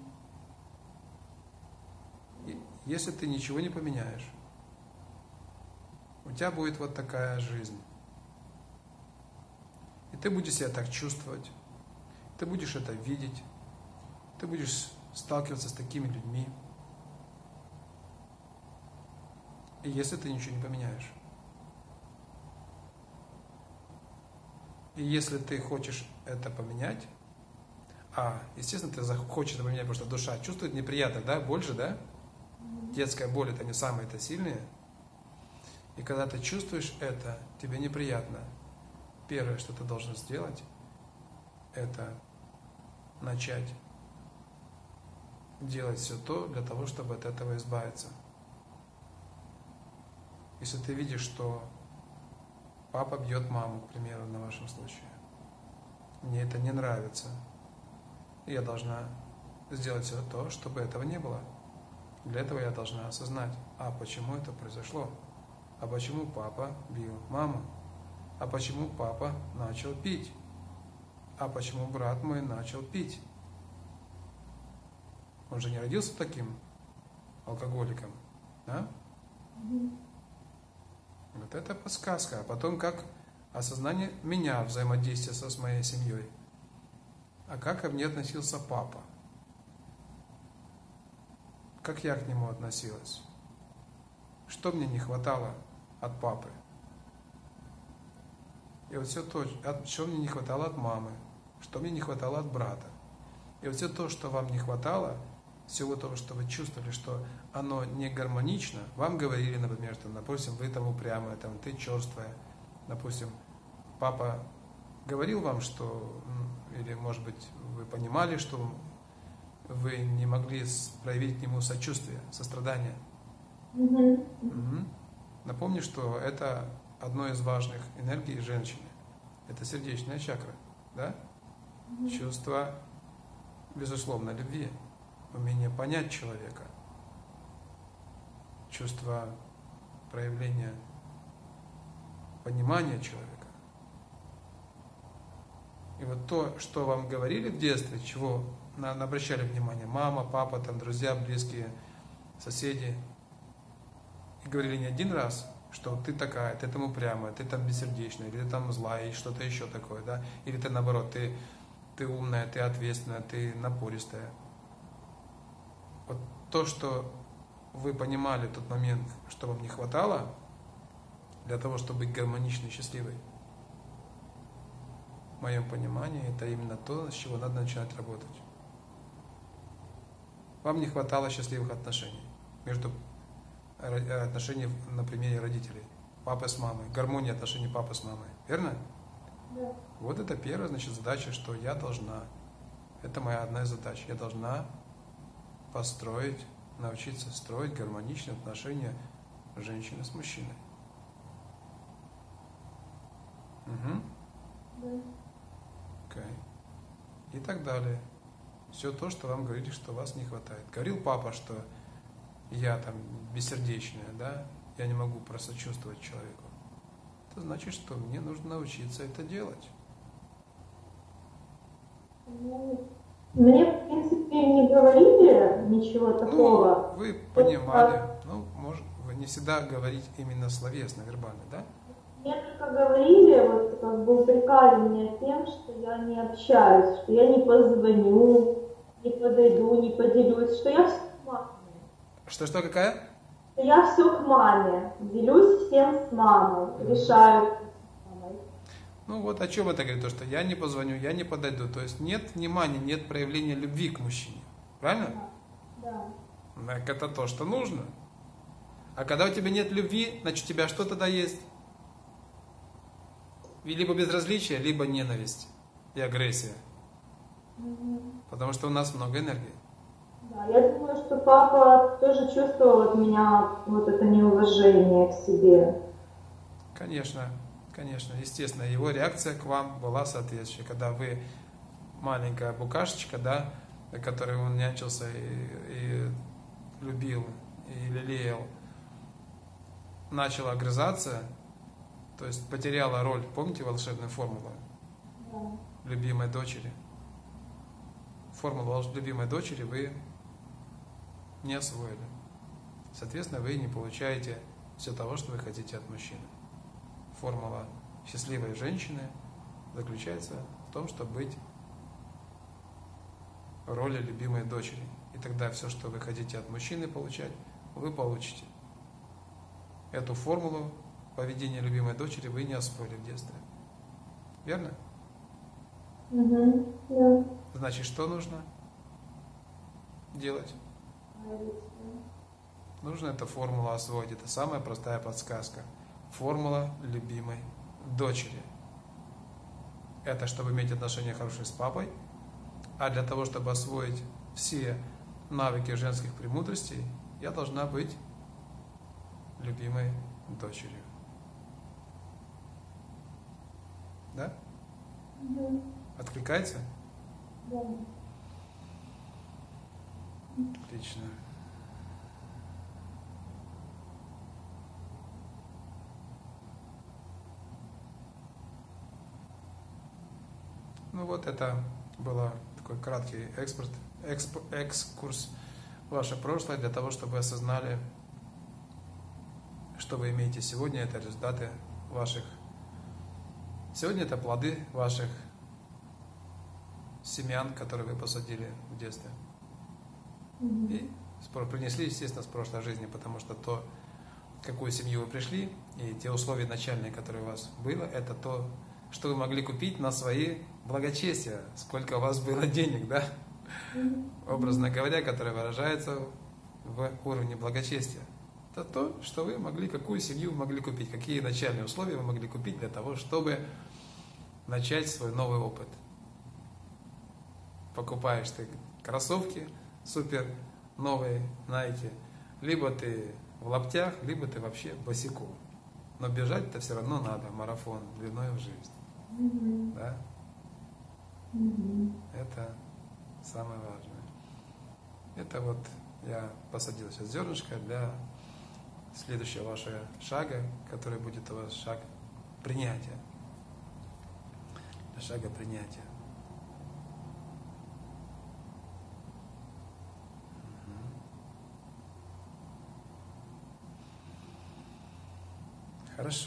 И если ты ничего не поменяешь, у тебя будет вот такая жизнь. И ты будешь себя так чувствовать, ты будешь это видеть, ты будешь сталкиваться с такими людьми. И если ты ничего не поменяешь. И если ты хочешь это поменять, а, естественно, ты захочешь это поменять, потому что душа чувствует неприятно, да, боль же, да? Детская боль, это не самые-то сильные. И когда ты чувствуешь это, тебе неприятно. Первое, что ты должен сделать, это начать делать все то для того, чтобы от этого избавиться. Если ты видишь, что папа бьет маму, к примеру, на вашем случае, мне это не нравится, я должна сделать все то, чтобы этого не было. Для этого я должна осознать, а почему это произошло, а почему папа бил маму, а почему папа начал пить, а почему брат мой начал пить. Он же не родился таким алкоголиком, да? Угу. Вот это подсказка. А потом как осознание меня взаимодействия со с моей семьей. А как ко мне относился папа? Как я к нему относилась? Что мне не хватало от папы? И вот все то, что мне не хватало от мамы, что мне не хватало от брата. И вот все то, что вам не хватало, всего того, что вы чувствовали, что оно не гармонично, вам говорили, например, что, допустим, вы там упрямая, там, ты черствая, допустим, папа говорил вам, что, или, может быть, вы понимали, что вы не могли проявить к нему сочувствие, сострадание. Угу. Угу. Напомню, что это одно из важных энергий женщины. Это сердечная чакра, да? Угу. Чувство, безусловно, любви, умение понять человека, чувство проявления понимания человека. И вот то, что вам говорили в детстве, чего на, на обращали внимание, мама, папа, там, друзья, близкие, соседи, и говорили не один раз, что ты такая, ты там упрямая, ты там бессердечная, или ты там злая, и что-то еще такое, да, или ты наоборот, ты, ты умная, ты ответственная, ты напористая. Вот то, что вы понимали в тот момент, что вам не хватало для того, чтобы быть гармоничной и счастливой, в моем понимании, это именно то, с чего надо начинать работать. Вам не хватало счастливых отношений между отношений на примере родителей, папы с мамой, гармонии отношений папы с мамой, верно? Да. Вот это первая, значит, задача, что я должна, это моя одна из задач, я должна построить, научиться строить гармоничные отношения женщины с мужчиной. Угу. Да. Okay. И так далее. Все то, что вам говорили, что вас не хватает. Говорил папа, что я там бессердечная, да, я не могу просто чувствовать человеку. Это значит, что мне нужно научиться это делать. Ну, мне, в принципе, не говорили ничего такого. Ну, вы понимали, ну, может, вы не всегда говорить именно словесно, вербально, да? Мне только говорили, вот как бы упрекали меня тем, что я не общаюсь, что я не позвоню, не подойду, не поделюсь, что я все к маме. Что-что, какая? Что я все к маме, делюсь всем с мамой, решаю с мамой. Ну вот о чем это говорит, то, что я не позвоню, я не подойду. То есть нет внимания, нет проявления любви к мужчине. Правильно? Да. Так это то, что нужно. А когда у тебя нет любви, значит у тебя что тогда есть? Либо безразличие, либо ненависть и агрессия. Угу. Потому что у нас много энергии. Да, я думаю, что папа тоже чувствовал от меня вот это неуважение к себе. Конечно, конечно, естественно, его реакция к вам была соответствующая. Когда вы маленькая букашечка, да, которой он нянчился и, и любил, и лелеял, начала огрызаться, то есть потеряла роль, помните волшебную формулу? Да. Любимой дочери. Формулу любимой дочери вы не освоили. Соответственно, вы не получаете все того, что вы хотите от мужчины. Формула счастливой женщины заключается в том, чтобы быть в роли любимой дочери. И тогда все, что вы хотите от мужчины получать, вы получите. Эту формулу поведения любимой дочери вы не освоили в детстве. Верно? Угу. Да. Значит, что нужно делать? Нужно эту формулу освоить. Это самая простая подсказка. Формула любимой дочери. Это чтобы иметь отношения хорошие с папой. А для того, чтобы освоить все навыки женских премудростей, я должна быть любимой дочерью. Да? Угу. Откликается? Да. Отлично. Ну вот это был такой краткий экспорт, эксп, экскурс в ваше прошлое для того, чтобы вы осознали, что вы имеете сегодня. Это результаты ваших... Сегодня это плоды ваших семян, которые вы посадили в детстве. И принесли, естественно, с прошлой жизни, потому что то, в какую семью вы пришли, и те условия начальные, которые у вас было, это то, что вы могли купить на свои благочестия, сколько у вас было денег, да? Образно говоря, которое выражается в уровне благочестия. Это то, что вы могли, какую семью вы могли купить, какие начальные условия вы могли купить для того, чтобы начать свой новый опыт. Покупаешь ты кроссовки супер новые Nike, либо ты в лаптях, либо ты вообще босиком. Но бежать-то все равно надо, марафон длиной в жизнь. Mm-hmm. Да? Mm-hmm. Это самое важное. Это вот я посадил сейчас зернышко для следующего вашего шага, который будет у вас шаг принятия. Для шага принятия. Хорошо.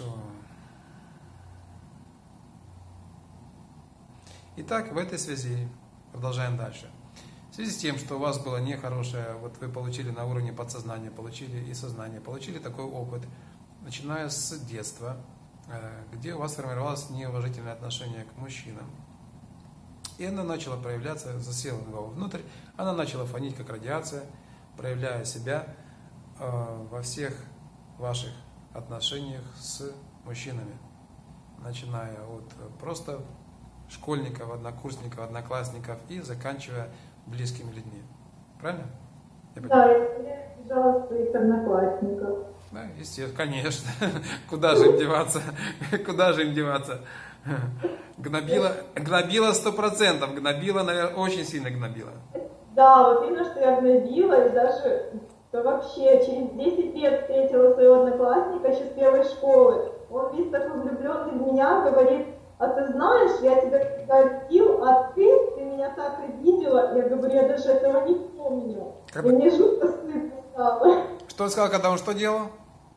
Итак, в этой связи продолжаем дальше. В связи с тем, что у вас было нехорошее, вот вы получили на уровне подсознания, получили и сознания, получили такой опыт, начиная с детства, где у вас сформировалось неуважительное отношение к мужчинам. И она начала проявляться, засела внутрь, она начала фонить как радиация, проявляя себя во всех ваших отношениях с мужчинами, начиная от просто школьников, однокурсников, одноклассников и заканчивая близкими людьми. Правильно? Я да, я бежала своих одноклассников. Да, естественно, конечно. Куда же им деваться? Куда же им деваться? Гнобила, гнобила сто процентов, гнобила, наверное, очень сильно гнобила. Да, вот именно, что я гнобила, и даже то вообще через десять лет встретила своего одноклассника еще с первой школы. Он весь такой влюбленный в меня, говорит: а ты знаешь, я тебя всегда любил, а ты, ты меня так обидела. Я говорю, я даже этого не помню. Как... И мне жутко стыдно стало. Что он сказал, когда он что делал?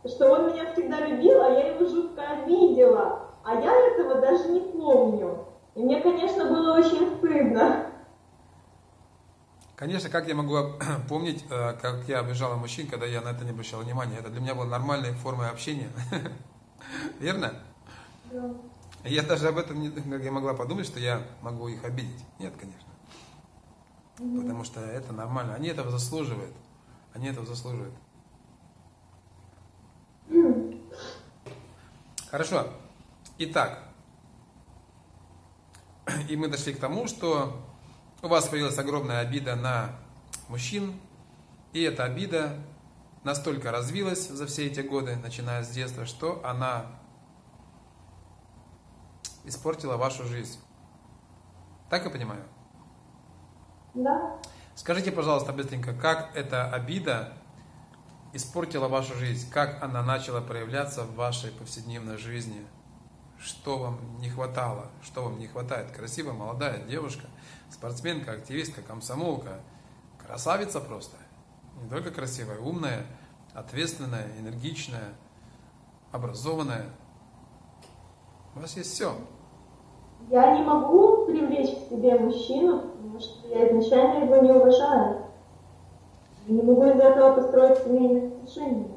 что он меня всегда любил, а я его жутко обидела. А я этого даже не помню. И мне, конечно, было очень стыдно. Конечно, как я могу помнить, как я обижала мужчин, когда я на это не обращала внимания. Это для меня была нормальной формой общения. Верно? Да. Я даже об этом не я могла подумать, что я могу их обидеть. Нет, конечно. Mm-hmm. Потому что это нормально. Они этого заслуживают. Они этого заслуживают. Mm-hmm. Хорошо. Итак. И мы дошли к тому, что у вас появилась огромная обида на мужчин. И эта обида настолько развилась за все эти годы, начиная с детства, что она испортила вашу жизнь. Так я понимаю? Да. Скажите, пожалуйста, быстренько, как эта обида испортила вашу жизнь? Как она начала проявляться в вашей повседневной жизни? Что вам не хватало? Что вам не хватает? Красивая, молодая девушка, спортсменка, активистка, комсомолка. Красавица просто. Не только красивая, умная, ответственная, энергичная, образованная. У вас есть все. Я не могу привлечь к себе мужчину, потому что я изначально его не уважаю. Я не могу из этого построить семейные отношения.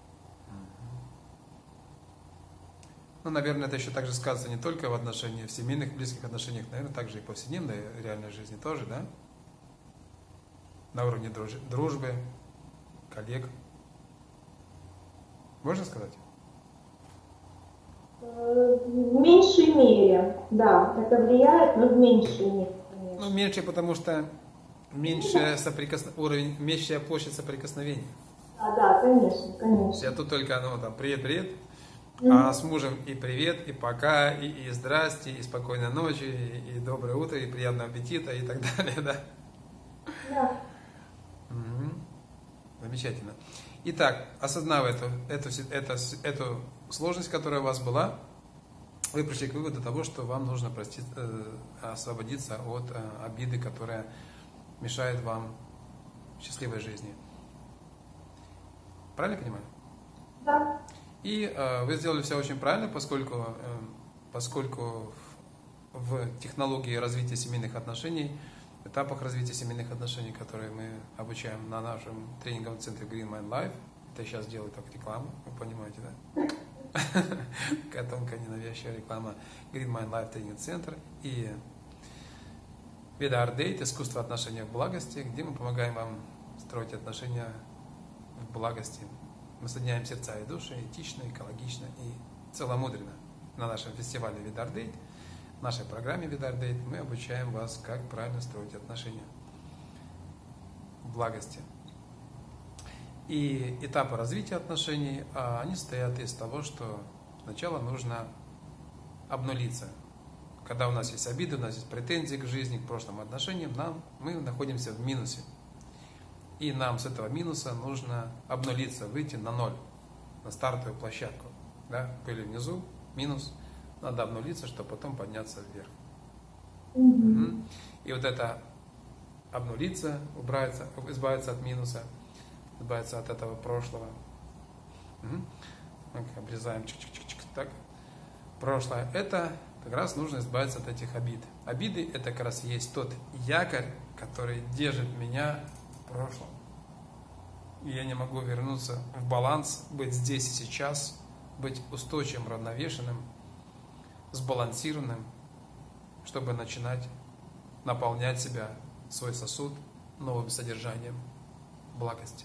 Ну, наверное, это еще также сказывается не только в отношениях, в семейных, близких отношениях, наверное, также и в повседневной реальной жизни тоже, да? На уровне дружбы, коллег. Можно сказать? В меньшей мере, да, это влияет, но в меньшей мере. Конечно. Ну, меньше, потому что меньше соприкос... уровень, меньшая площадь соприкосновения. А, да, конечно, конечно. Я тут только, ну, там, привет-привет, mm-hmm. а с мужем и привет, и пока, и, и здрасте, и спокойной ночи, и, и доброе утро, и приятного аппетита, и так далее, да? Да. Угу. Замечательно. Итак, осознав эту, эту, эту, эту сложность, которая у вас была, вы пришли к выводу того, что вам нужно простить, э, освободиться от э, обиды, которая мешает вам в счастливой жизни. Правильно понимаю? Да. И э, вы сделали все очень правильно, поскольку, э, поскольку в, в технологии развития семейных отношений, в этапах развития семейных отношений, которые мы обучаем на нашем тренинговом центре Green Mind Life, это я сейчас делаю только рекламу, вы понимаете, да? Такая тонкая, ненавязчивая реклама. Green Mind Life тренинг центр и Веда Ардейт, искусство отношения в благости, где мы помогаем вам строить отношения в благости. Мы соединяем сердца и души этично, экологично и целомудренно. На нашем фестивале Веда Ардейт, в нашей программе Веда Ардейт мы обучаем вас, как правильно строить отношения в благости. И этапы развития отношений, они состоят из того, что сначала нужно обнулиться. Когда у нас есть обиды, у нас есть претензии к жизни, к прошлым отношениям, нам, мы находимся в минусе. И нам с этого минуса нужно обнулиться, выйти на ноль, на стартовую площадку. Да? Были внизу, минус, надо обнулиться, чтобы потом подняться вверх. Mm-hmm. И вот это обнулиться, убраться, избавиться от минуса, избавиться от этого прошлого. Угу. Обрезаем чик-чик-чик-чик, так. Прошлое. Это как раз нужно избавиться от этих обид. Обиды это как раз есть тот якорь, который держит меня в прошлом. И я не могу вернуться в баланс, быть здесь и сейчас, быть устойчивым, равновешенным, сбалансированным, чтобы начинать наполнять себя, свой сосуд новым содержанием благости.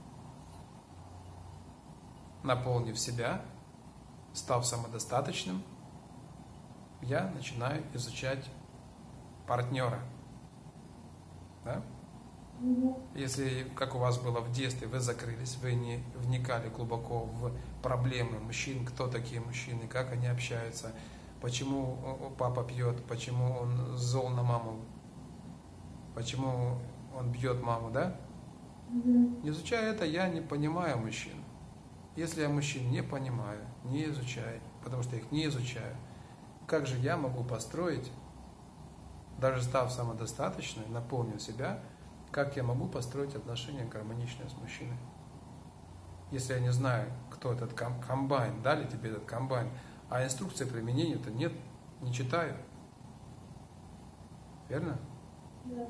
Наполнив себя, став самодостаточным, я начинаю изучать партнера. Да? Mm-hmm. Если, как у вас было в детстве, вы закрылись, вы не вникали глубоко в проблемы мужчин, кто такие мужчины, как они общаются, почему папа пьет, почему он зол на маму, почему он бьет маму, да? Mm-hmm. Не изучая это, я не понимаю мужчин. Если я мужчин не понимаю, не изучаю, потому что их не изучаю, как же я могу построить, даже став самодостаточной, наполнив себя, как я могу построить отношения гармоничные с мужчиной? если я не знаю, кто этот комбайн, дали тебе этот комбайн, а инструкции применения-то нет, не читаю. Верно? Да.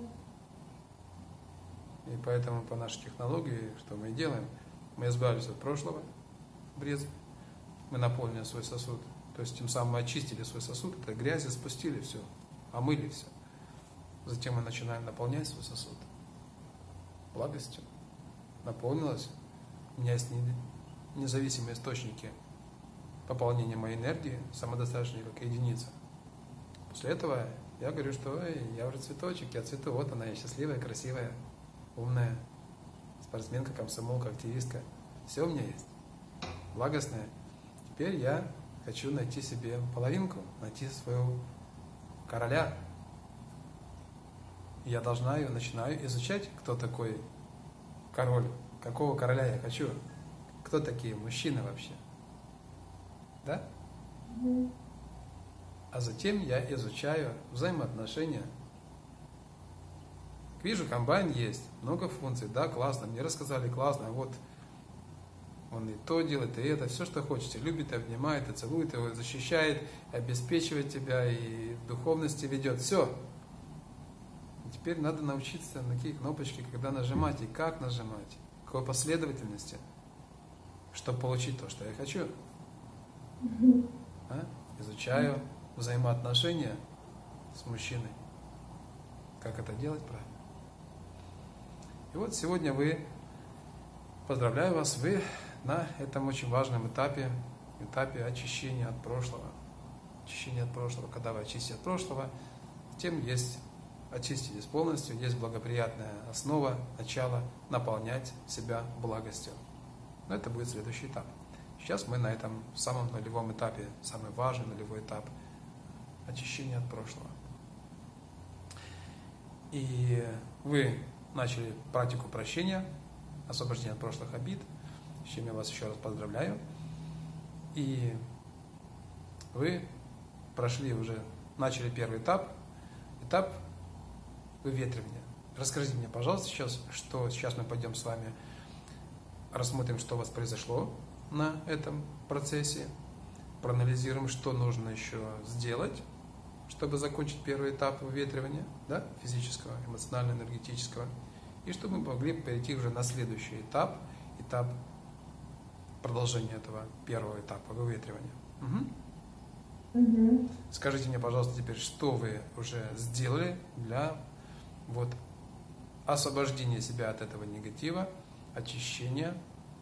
И поэтому по нашей технологии, что мы делаем, мы избавились от прошлого бреза, мы наполнили свой сосуд, то есть тем самым мы очистили свой сосуд, это грязи спустили все, омыли все. Затем мы начинаем наполнять свой сосуд благостью. Наполнилось, у меня есть независимые источники пополнения моей энергии, самодостаточные как единица. После этого я говорю, что ой, я уже цветочек, я цвету, вот она, я счастливая, красивая, умная, спортсменка, комсомолка, активистка. Все у меня есть. Благостная. Теперь я хочу найти себе половинку, найти своего короля. Я должна ее, начинаю изучать, кто такой король, какого короля я хочу, кто такие мужчины вообще. Да? Mm-hmm. А затем я изучаю взаимоотношения. Вижу, комбайн есть, много функций, да, классно, мне рассказали, классно, вот он и то делает, и это, все, что хочете, любит, обнимает, и целует его, и защищает, и обеспечивает тебя, и в духовности ведет, все. И теперь надо научиться на какие кнопочки, когда нажимать, и как нажимать, в какой последовательности, чтобы получить то, что я хочу. А? Изучаю взаимоотношения с мужчиной. Как это делать правильно? И вот сегодня вы, поздравляю вас, вы на этом очень важном этапе, этапе очищения от прошлого. Очищение от прошлого. Когда вы очистите от прошлого, тем есть, очиститесь полностью, есть благоприятная основа, начало наполнять себя благостью. Но это будет следующий этап. Сейчас мы на этом самом нулевом этапе, самый важный нулевой этап очищения от прошлого. И вы начали практику прощения, освобождения от прошлых обид, с чем я вас еще раз поздравляю. И вы прошли уже, начали первый этап, этап выветривания. Расскажите мне, пожалуйста, сейчас, что сейчас мы пойдем с вами рассмотрим, что у вас произошло на этом процессе, проанализируем, что нужно еще сделать, чтобы закончить первый этап выветривания, да, физического, эмоционального, энергетического, и чтобы мы могли перейти уже на следующий этап, этап продолжения этого первого этапа выветривания. Угу. Угу. Скажите мне, пожалуйста, теперь, что вы уже сделали для вот освобождения себя от этого негатива, очищения,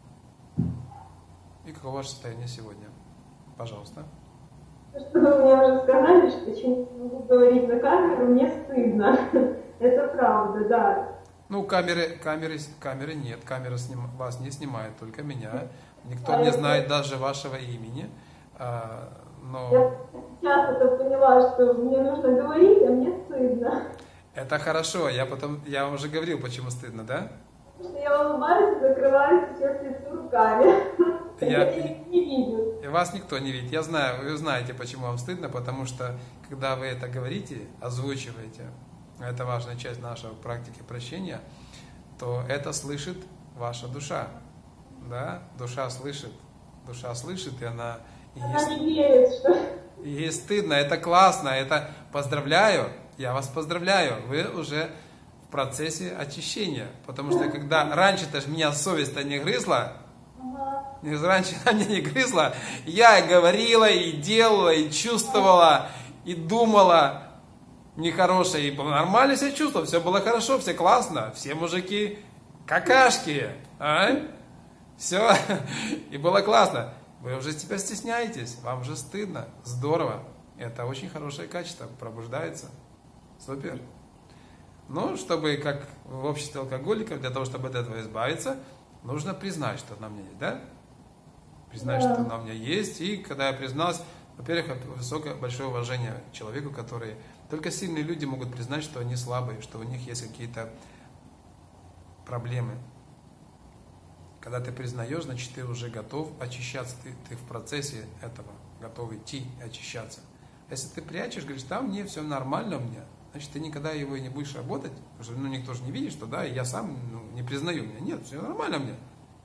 и каково ваше состояние сегодня? Пожалуйста. Что вы мне уже сказали, что почему не могу говорить на камеру, мне стыдно. Это правда, да. Ну, камеры, камеры, камеры нет, камера сним, вас не снимает, только меня. Никто не знает даже вашего имени. А, но... Я сейчас это поняла, что мне нужно говорить, а мне стыдно. Это хорошо, я потом, я вам уже говорил, почему стыдно, да? Потому что я улыбаюсь и закрываю сейчас лицо руками. Я, не видят. Вас никто не видит. Я знаю, вы знаете, почему вам стыдно, потому что, когда вы это говорите, озвучиваете, это важная часть нашей практики прощения, то это слышит ваша душа. Да? Душа слышит. Душа слышит, и она... И она ей, не верит, что... и ей стыдно, это классно, это поздравляю, я вас поздравляю, вы уже в процессе очищения. Потому что, когда раньше-то меня совесть-то не грызла, раньше она меня не грызла, я говорила, и делала, и чувствовала, и думала нехорошее, и нормально себя чувствовала, все было хорошо, все классно, все мужики какашки, а? Все, и было классно. Вы уже теперь стесняетесь, вам уже стыдно, здорово, это очень хорошее качество, пробуждается, супер. Ну, чтобы, как в обществе алкоголиков, для того, чтобы от этого избавиться, нужно признать, что на мне есть, да? Признать, да. Что на мне есть. И когда я признался, во-первых, высокое, большое уважение к человеку, который... Только сильные люди могут признать, что они слабые, что у них есть какие-то проблемы. Когда ты признаешь, значит, ты уже готов очищаться. Ты, ты в процессе этого готов идти и очищаться. Если ты прячешь, говоришь, да, мне все нормально у меня, значит, ты никогда его и не будешь работать. Потому что, ну, никто же не видит, что, да, я сам ну, не признаю меня. Нет, все нормально мне.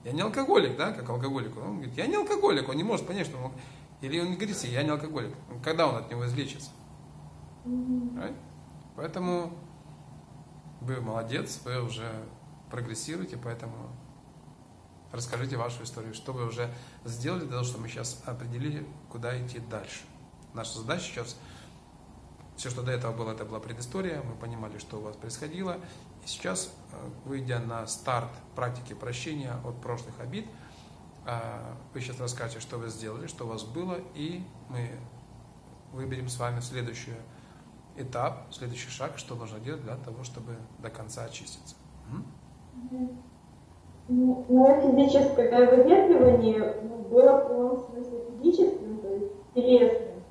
Я не алкоголик, да, как алкоголик. Он говорит, я не алкоголик, он не может понять, что он... Или он не говорит себе, я не алкоголик. Когда он от него излечится? Mm-hmm. Right? Поэтому вы молодец, вы уже прогрессируете, поэтому расскажите вашу историю, что вы уже сделали для того, чтобы мы сейчас определили, куда идти дальше. Наша задача сейчас, все, что до этого было, это была предыстория, мы понимали, что у вас происходило. И сейчас, выйдя на старт практики прощения от прошлых обид, вы сейчас расскажете, что вы сделали, что у вас было, и мы выберем с вами следующий этап, следующий шаг, что нужно делать для того, чтобы до конца очиститься. Ну, мое физическое выветривание было в прямом смысле физическим, то есть телесным.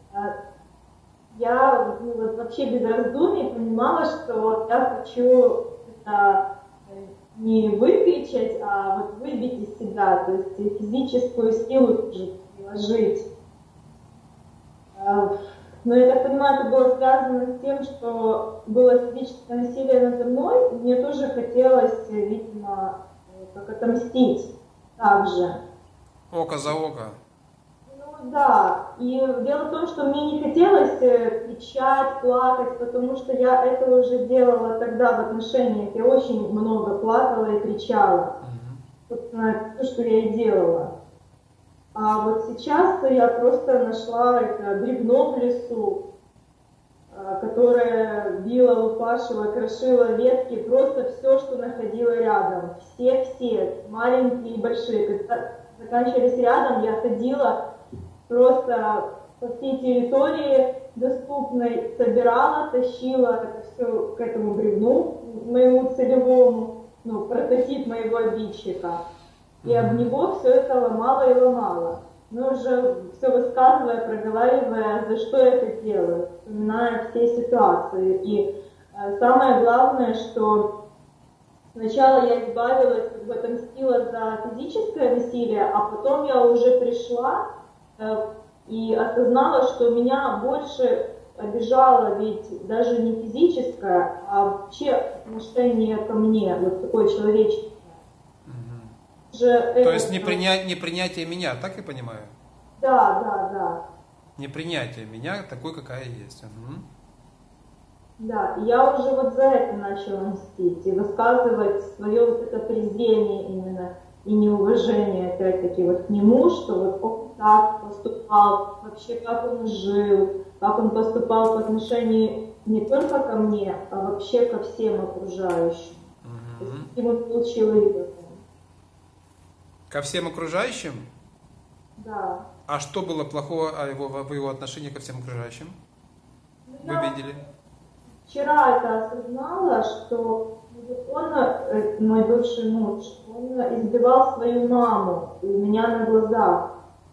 Я ну, вот, вообще без раздумий понимала, что я хочу это не выкричать, а вот выбить из себя, то есть физическую силу тоже приложить. Но я так понимаю, это было связано с тем, что было физическое насилие надо мной, и мне тоже хотелось, видимо, как отомстить также. Око за око. Ну да, и дело в том, что мне не хотелось кричать, плакать, потому что я это уже делала тогда в отношениях, я очень много плакала и кричала. Собственно, то, что я и делала. А вот сейчас я просто нашла это бревно в лесу, которое било, лупашило, крошило ветки, просто все, что находило рядом. Все-все, маленькие и большие. Когда заканчивались рядом, я ходила просто по всей территории доступной, собирала, тащила это все к этому бревну, моему целевому, ну, прототип моего обидчика. И об него все это ломала и ломала. Но уже все высказывая, проговаривая, за что я это делаю, вспоминая все ситуации. И э, самое главное, что сначала я избавилась, как бы отомстила за физическое насилие, а потом я уже пришла э, и осознала, что меня больше обижало ведь даже не физическое, а вообще отношение ко мне, вот такое человеческое. Же это... То есть не, приня... не принятие меня, так я понимаю? Да, да, да. Не принятие меня такой, какая есть. Угу. Да, и я уже вот за это начала мстить и высказывать свое вот это презрение именно и неуважение опять-таки вот к нему, что вот он так поступал, вообще как он жил, как он поступал по отношению не только ко мне, а вообще ко всем окружающим. Угу. То есть ему получил его. Ко всем окружающим? Да. А что было плохого о его, в его отношении ко всем окружающим? Ну, Вы видели? Вчера это осознала, что он, мой бывший муж, он избивал свою маму у меня на глазах.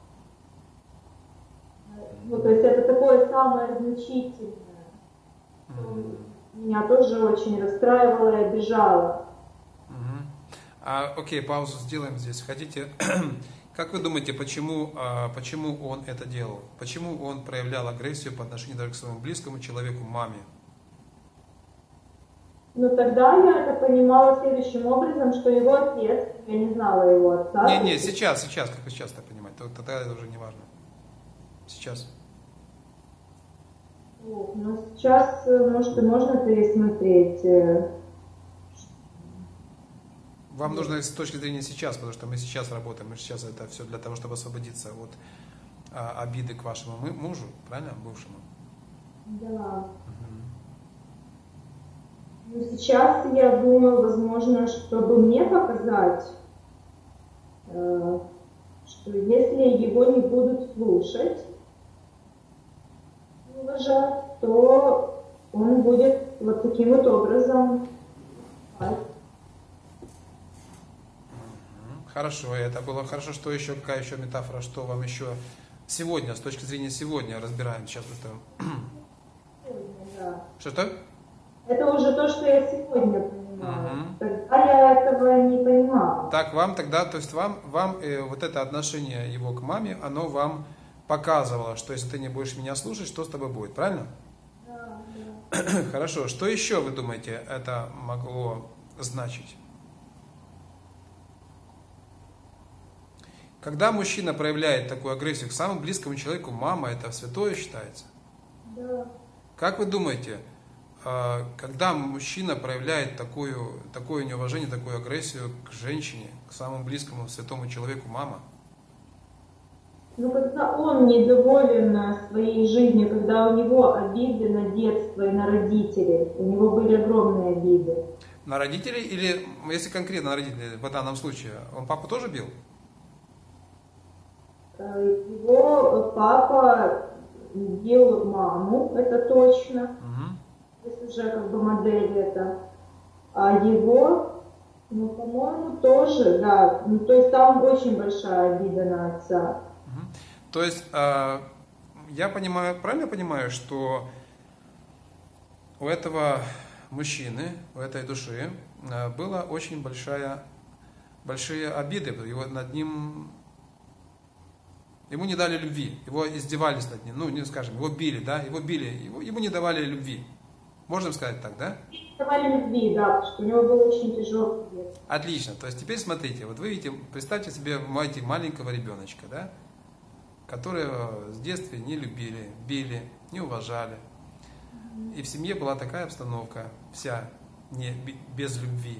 Ну, то есть это такое самое значительное. Mm-hmm. Меня тоже очень расстраивало и обижало. А, окей, паузу сделаем здесь. Хотите, как вы думаете, почему, а, почему он это делал? Почему он проявлял агрессию по отношению даже к своему близкому человеку, маме? Ну, тогда я это понимала следующим образом, что его отец, я не знала его отца. Не, не, сейчас, сейчас, как вы сейчас это понимаете, тогда это уже не важно. Сейчас. Вот, ну, сейчас, может, и можно пересмотреть. Вам нужно с точки зрения сейчас, потому что мы сейчас работаем, мы сейчас это все для того, чтобы освободиться от а, обиды к вашему мужу, правильно, бывшему? Да. Угу. Ну, сейчас я думаю, возможно, чтобы мне показать, э, что если его не будут слушать, уважать, то он будет вот таким вот образом. Хорошо, это было хорошо. Что еще, какая еще метафора, что вам еще сегодня, с точки зрения сегодня разбираем сейчас это? Да. Что-что? Это уже то, что я сегодня понимаю. Угу. Тогда я этого не понимала. Так, вам тогда, то есть вам, вам э, вот это отношение его к маме, оно вам показывало, что если ты не будешь меня слушать, что с тобой будет, правильно? Да, да. Хорошо, что еще, вы думаете, это могло значить? Когда мужчина проявляет такую агрессию к самому близкому человеку, мама, это святое считается? Да. Как вы думаете, когда мужчина проявляет такую, такое неуважение, такую агрессию к женщине, к самому близкому святому человеку, мама? Ну, когда он недоволен своей жизнью, когда у него обиды на детство и на родителей, у него были огромные обиды. На родителей или, если конкретно на родителей, в данном случае, он папу тоже бил? Его папа бил маму, это точно. Угу. Здесь уже как бы модель это. А его, ну, по-моему, тоже, да. Ну, то есть там очень большая обида на отца. Угу. То есть, э, я понимаю, правильно понимаю, что у этого мужчины, у этой души э, была очень большая, большие обиды. Его над ним... Ему не дали любви, его издевались над ним, ну, не скажем, его били, да, его били, его, ему не давали любви. Можно сказать так, да? Не давали любви, да, потому что у него был очень тяжелый детство. Отлично, то есть теперь смотрите, вот вы видите, представьте себе маленького, маленького ребеночка, да, которого с детства не любили, били, не уважали. И в семье была такая обстановка, вся не, без любви.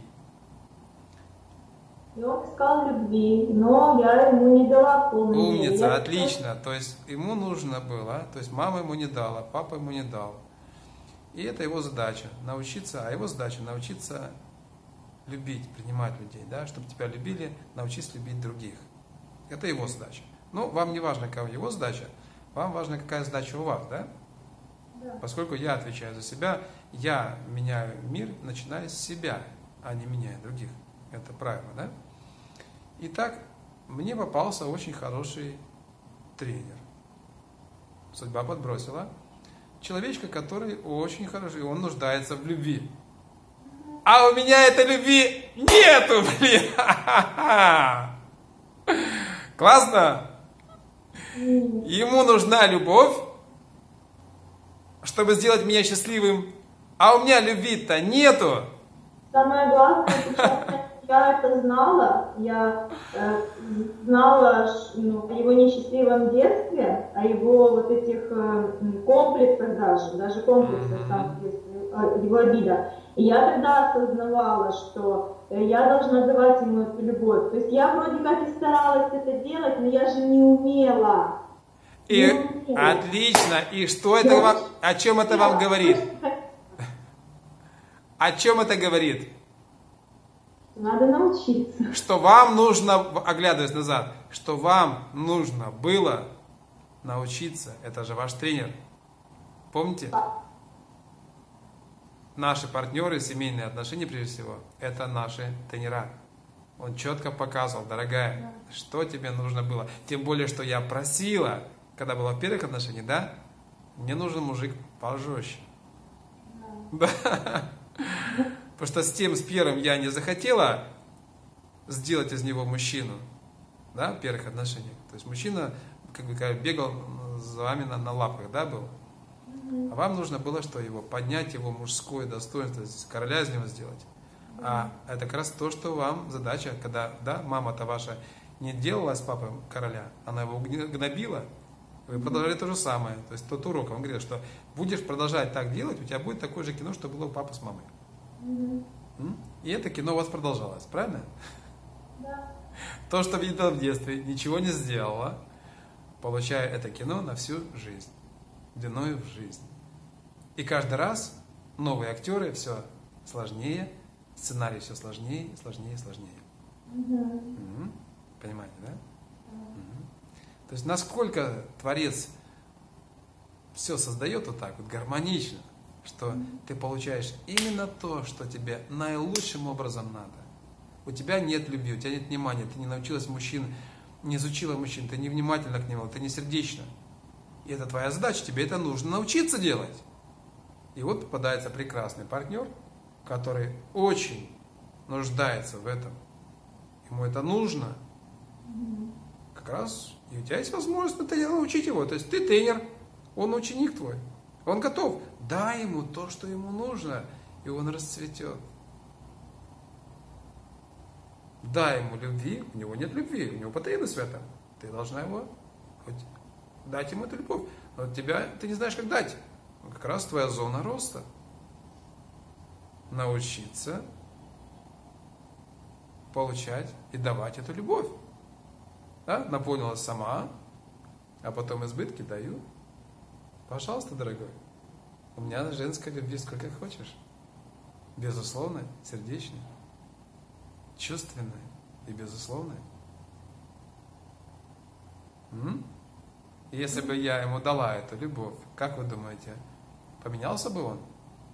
И он искал любви, но я ему не дала полной меры. Умница, Я отлично. То есть ему нужно было, то есть мама ему не дала, папа ему не дал. И это его задача, научиться, а его задача научиться любить, принимать людей, да, чтобы тебя любили, научиться любить других. Это его задача. Но вам не важно, какая его задача, вам важно, какая задача у вас, да? Да. Поскольку я отвечаю за себя, я меняю мир, начиная с себя, а не меняя других. Это правильно, да? Итак, мне попался очень хороший тренер. Судьба подбросила. Человечка, который очень хороший, он нуждается в любви. А у меня этой любви нету, блин! Классно? Ему нужна любовь, чтобы сделать меня счастливым. А у меня любви-то нету. Самое главное, сейчас я это знала, я э, знала ну, о его несчастливом детстве, о его вот этих э, комплексах даже, даже комплексах Mm-hmm. там, э, его обида. И я тогда осознавала, что я должна давать ему эту любовь. То есть я вроде как и старалась это делать, но я же не умела. И не умела. отлично. И что это вам, о чем это вам говорит? О чем это говорит? Надо научиться. Что вам нужно, оглядываясь назад, что вам нужно было научиться. Это же ваш тренер. Помните? Наши партнеры, семейные отношения, прежде всего, это наши тренера. Он четко показывал, дорогая, что тебе нужно было. Тем более, что я просила, когда была в первых отношениях, да, мне нужен мужик пожестче. Да. Потому что с тем, с первым я не захотела сделать из него мужчину, да, в первых отношениях. То есть мужчина, как бы бегал за вами на, на лапках, да, был. А вам нужно было что? Его поднять, его мужское достоинство, короля из него сделать. А это как раз то, что вам задача, когда, да, мама-то ваша не делала с папой короля, она его гнобила, вы продолжали то же самое. То есть тот урок, он говорил, что будешь продолжать так делать, у тебя будет такое же кино, что было у папы с мамой. Mm-hmm. И это кино у вас продолжалось, правильно? Да. То, что видела в детстве, ничего не сделала, получая это кино на всю жизнь, длиною в жизнь. И каждый раз новые актеры все сложнее, сценарий все сложнее, сложнее, сложнее. Mm-hmm. Mm-hmm. Понимаете, да? Mm-hmm. То есть насколько Творец все создает вот так вот гармонично, что ты получаешь именно то, что тебе наилучшим образом надо. У тебя нет любви, у тебя нет внимания, ты не научилась мужчин, не изучила мужчин, ты не внимательна к нему, ты не сердечна. И это твоя задача, тебе это нужно научиться делать. И вот попадается прекрасный партнер, который очень нуждается в этом. Ему это нужно. Как раз и у тебя есть возможность это научить его. То есть ты тренер, он ученик твой. Он готов. Дай ему то, что ему нужно, и он расцветет. Дай ему любви, у него нет любви, у него потребность в этом. ты должна его хоть дать ему эту любовь. Но тебя, ты не знаешь, как дать. Как раз твоя зона роста. Научиться получать и давать эту любовь. Да? Наполнилась сама, а потом избытки даю. Пожалуйста, дорогой. У меня женской любви сколько хочешь. Безусловно, сердечной, чувственной и безусловной. М? Если бы я ему дала эту любовь, как вы думаете, поменялся бы он?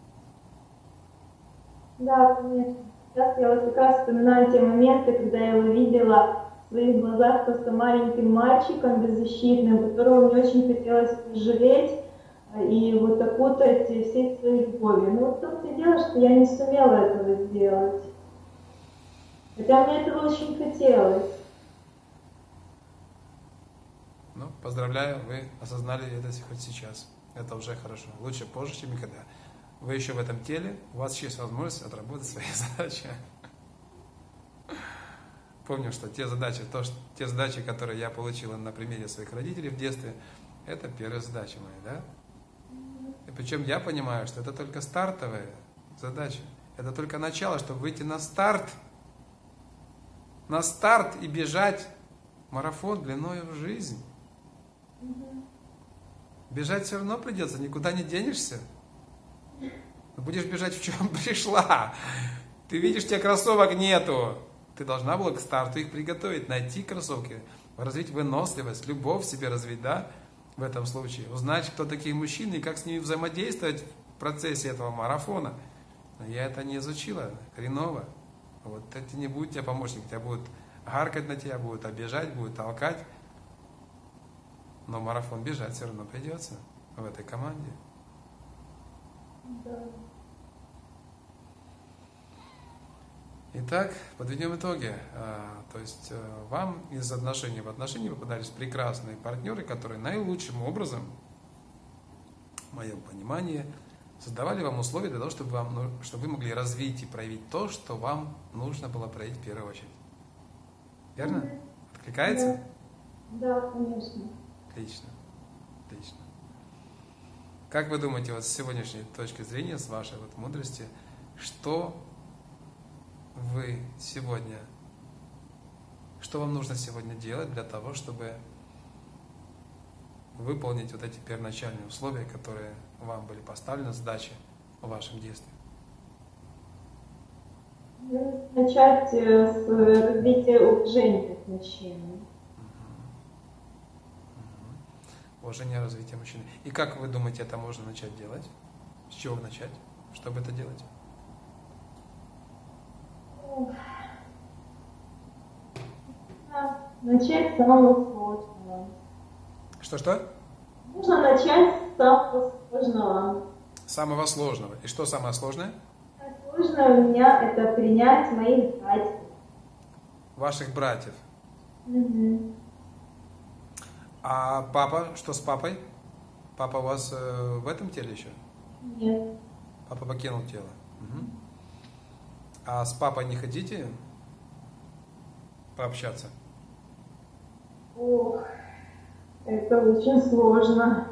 Да, конечно. Сейчас я вот как раз вспоминаю те моменты, когда я его видела в своих глазах просто маленьким мальчиком беззащитным, которого мне очень хотелось пожалеть и вот окутать всей своей любовью. Но вот в том-то и дело, что я не сумела этого сделать. Хотя мне этого очень хотелось. Ну, поздравляю, вы осознали это хоть сейчас. Это уже хорошо. Лучше позже, чем никогда. Вы еще в этом теле, у вас есть возможность отработать свои задачи. Помню, что те задачи, то, что, те задачи, которые я получила на примере своих родителей в детстве, это первые задачи мои, да? И причем я понимаю, что это только стартовые задачи. Это только начало, чтобы выйти на старт. На старт и бежать марафон длиною в жизнь. Бежать все равно придется, никуда не денешься. Будешь бежать в чем пришла. Ты видишь, у тебя кроссовок нету. Ты должна была к старту их приготовить, найти кроссовки, развить выносливость, любовь в себе развить, да, в этом случае. Узнать, кто такие мужчины и как с ними взаимодействовать в процессе этого марафона. Но я это не изучила, хреново. Вот это не будет тебе помощник, тебя будут гаркать на тебя, будут обижать, будут толкать. Но марафон бежать все равно придется в этой команде. Да. Итак, подведем итоги. То есть вам из отношений в отношения попадались прекрасные партнеры, которые наилучшим образом, в моем понимании, создавали вам условия для того, чтобы, вам, чтобы вы могли развить и проявить то, что вам нужно было проявить в первую очередь. Верно? Откликается? Да, да, конечно. Отлично. Отлично. Как вы думаете, вот с сегодняшней точки зрения, с вашей вот мудрости, что вы сегодня, что вам нужно сегодня делать для того, чтобы выполнить вот эти первоначальные условия, которые вам были поставлены, задачи в вашем детстве? Начать с развития уважения к мужчине. Уважение, развитие мужчины. И как вы думаете, это можно начать делать? С чего начать, чтобы это делать? Начать с самого сложного. Что-что? Нужно начать с самого сложного. Самого сложного. И что самое сложное? Сложное у меня это принять моих братьев. Ваших братьев. Угу. А папа, что с папой? Папа у вас э, в этом теле еще? Нет. Папа покинул тело. Угу. А с папой не хотите пообщаться? Ох, это очень сложно.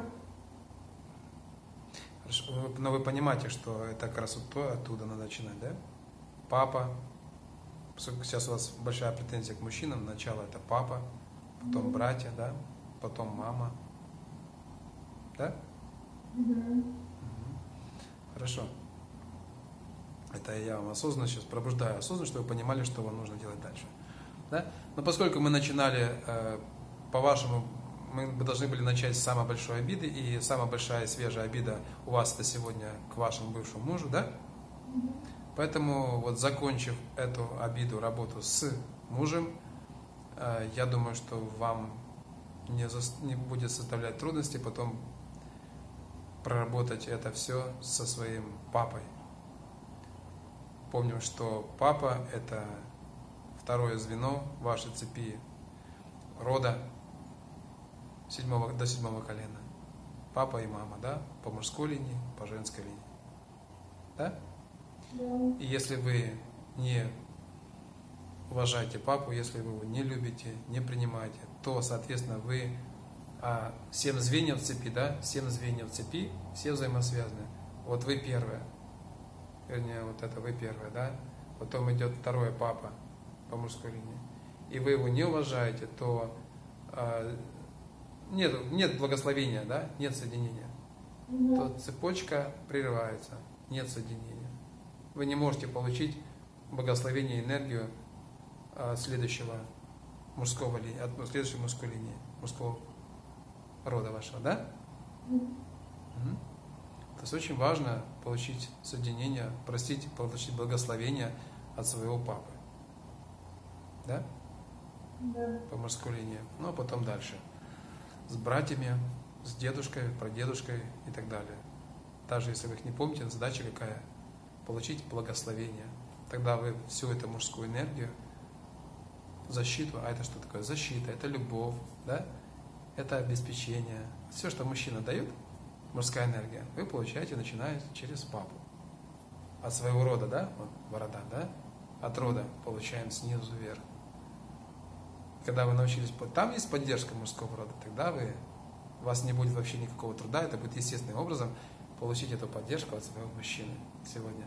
Хорошо. Но вы понимаете, что это как раз вот то, оттуда надо начинать, да? Папа. Поскольку сейчас у вас большая претензия к мужчинам, начало это папа, потом mm-hmm. братья, да? Потом мама. Да? Mm-hmm. Угу. Хорошо. Это я вам осознанно сейчас пробуждаю осознанно, чтобы вы понимали, что вам нужно делать дальше. Да? Но поскольку мы начинали, э, по-вашему, мы должны были начать с самой большой обиды, и самая большая свежая обида у вас это сегодня к вашему бывшему мужу, да? Mm-hmm. Поэтому вот закончив эту обиду, работу с мужем, э, я думаю, что вам не, за, не будет составлять трудности потом проработать это все со своим папой. Помним, что папа – это второе звено вашей цепи рода седьмого, до седьмого колена. Папа и мама, да? По мужской линии, по женской линии. Да? Да. И если вы не уважайте папу. Если вы его не любите, не принимаете, то, соответственно, вы а, семь звеньев цепи, да, семь звеньев цепи, все взаимосвязаны. Вот вы первая, вернее, вот это вы первая, да, потом идет второе папа по мужской линии, и вы его не уважаете, то а, нет, нет благословения, да, нет соединения, mm-hmm. то цепочка прерывается, нет соединения. Вы не можете получить благословение, энергию а, следующего мужского линии, от следующей мужской линии, мужского рода вашего, да? Mm-hmm. Угу. То есть очень важно получить соединение, простить, получить благословение от своего папы. Да? Да. По мужской линии. Ну, а потом дальше. С братьями, с дедушкой, прадедушкой и так далее. Даже если вы их не помните, задача какая? Получить благословение. Тогда вы всю эту мужскую энергию, защиту, а это что такое? Защита, это любовь, да? Это обеспечение. Все, что мужчина дает, мужская энергия, вы получаете, начиная через папу. От своего рода, да? Вот борода, да? От рода получаем снизу вверх. Когда вы научились, там есть поддержка мужского рода, тогда вы, у вас не будет вообще никакого труда, это будет естественным образом получить эту поддержку от своего мужчины сегодня.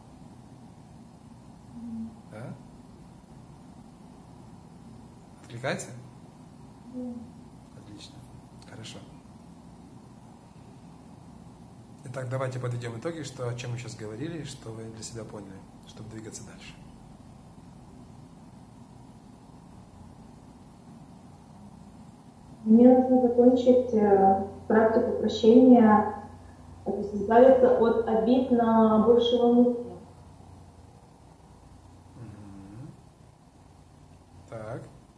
Да? Откликается? Отлично. Хорошо. Итак, давайте подведем итоги, что, о чем мы сейчас говорили, что вы для себя поняли, чтобы двигаться дальше. Мне нужно закончить э, практику прощения, то есть избавиться от обид на бывшего мужа. Угу. Так.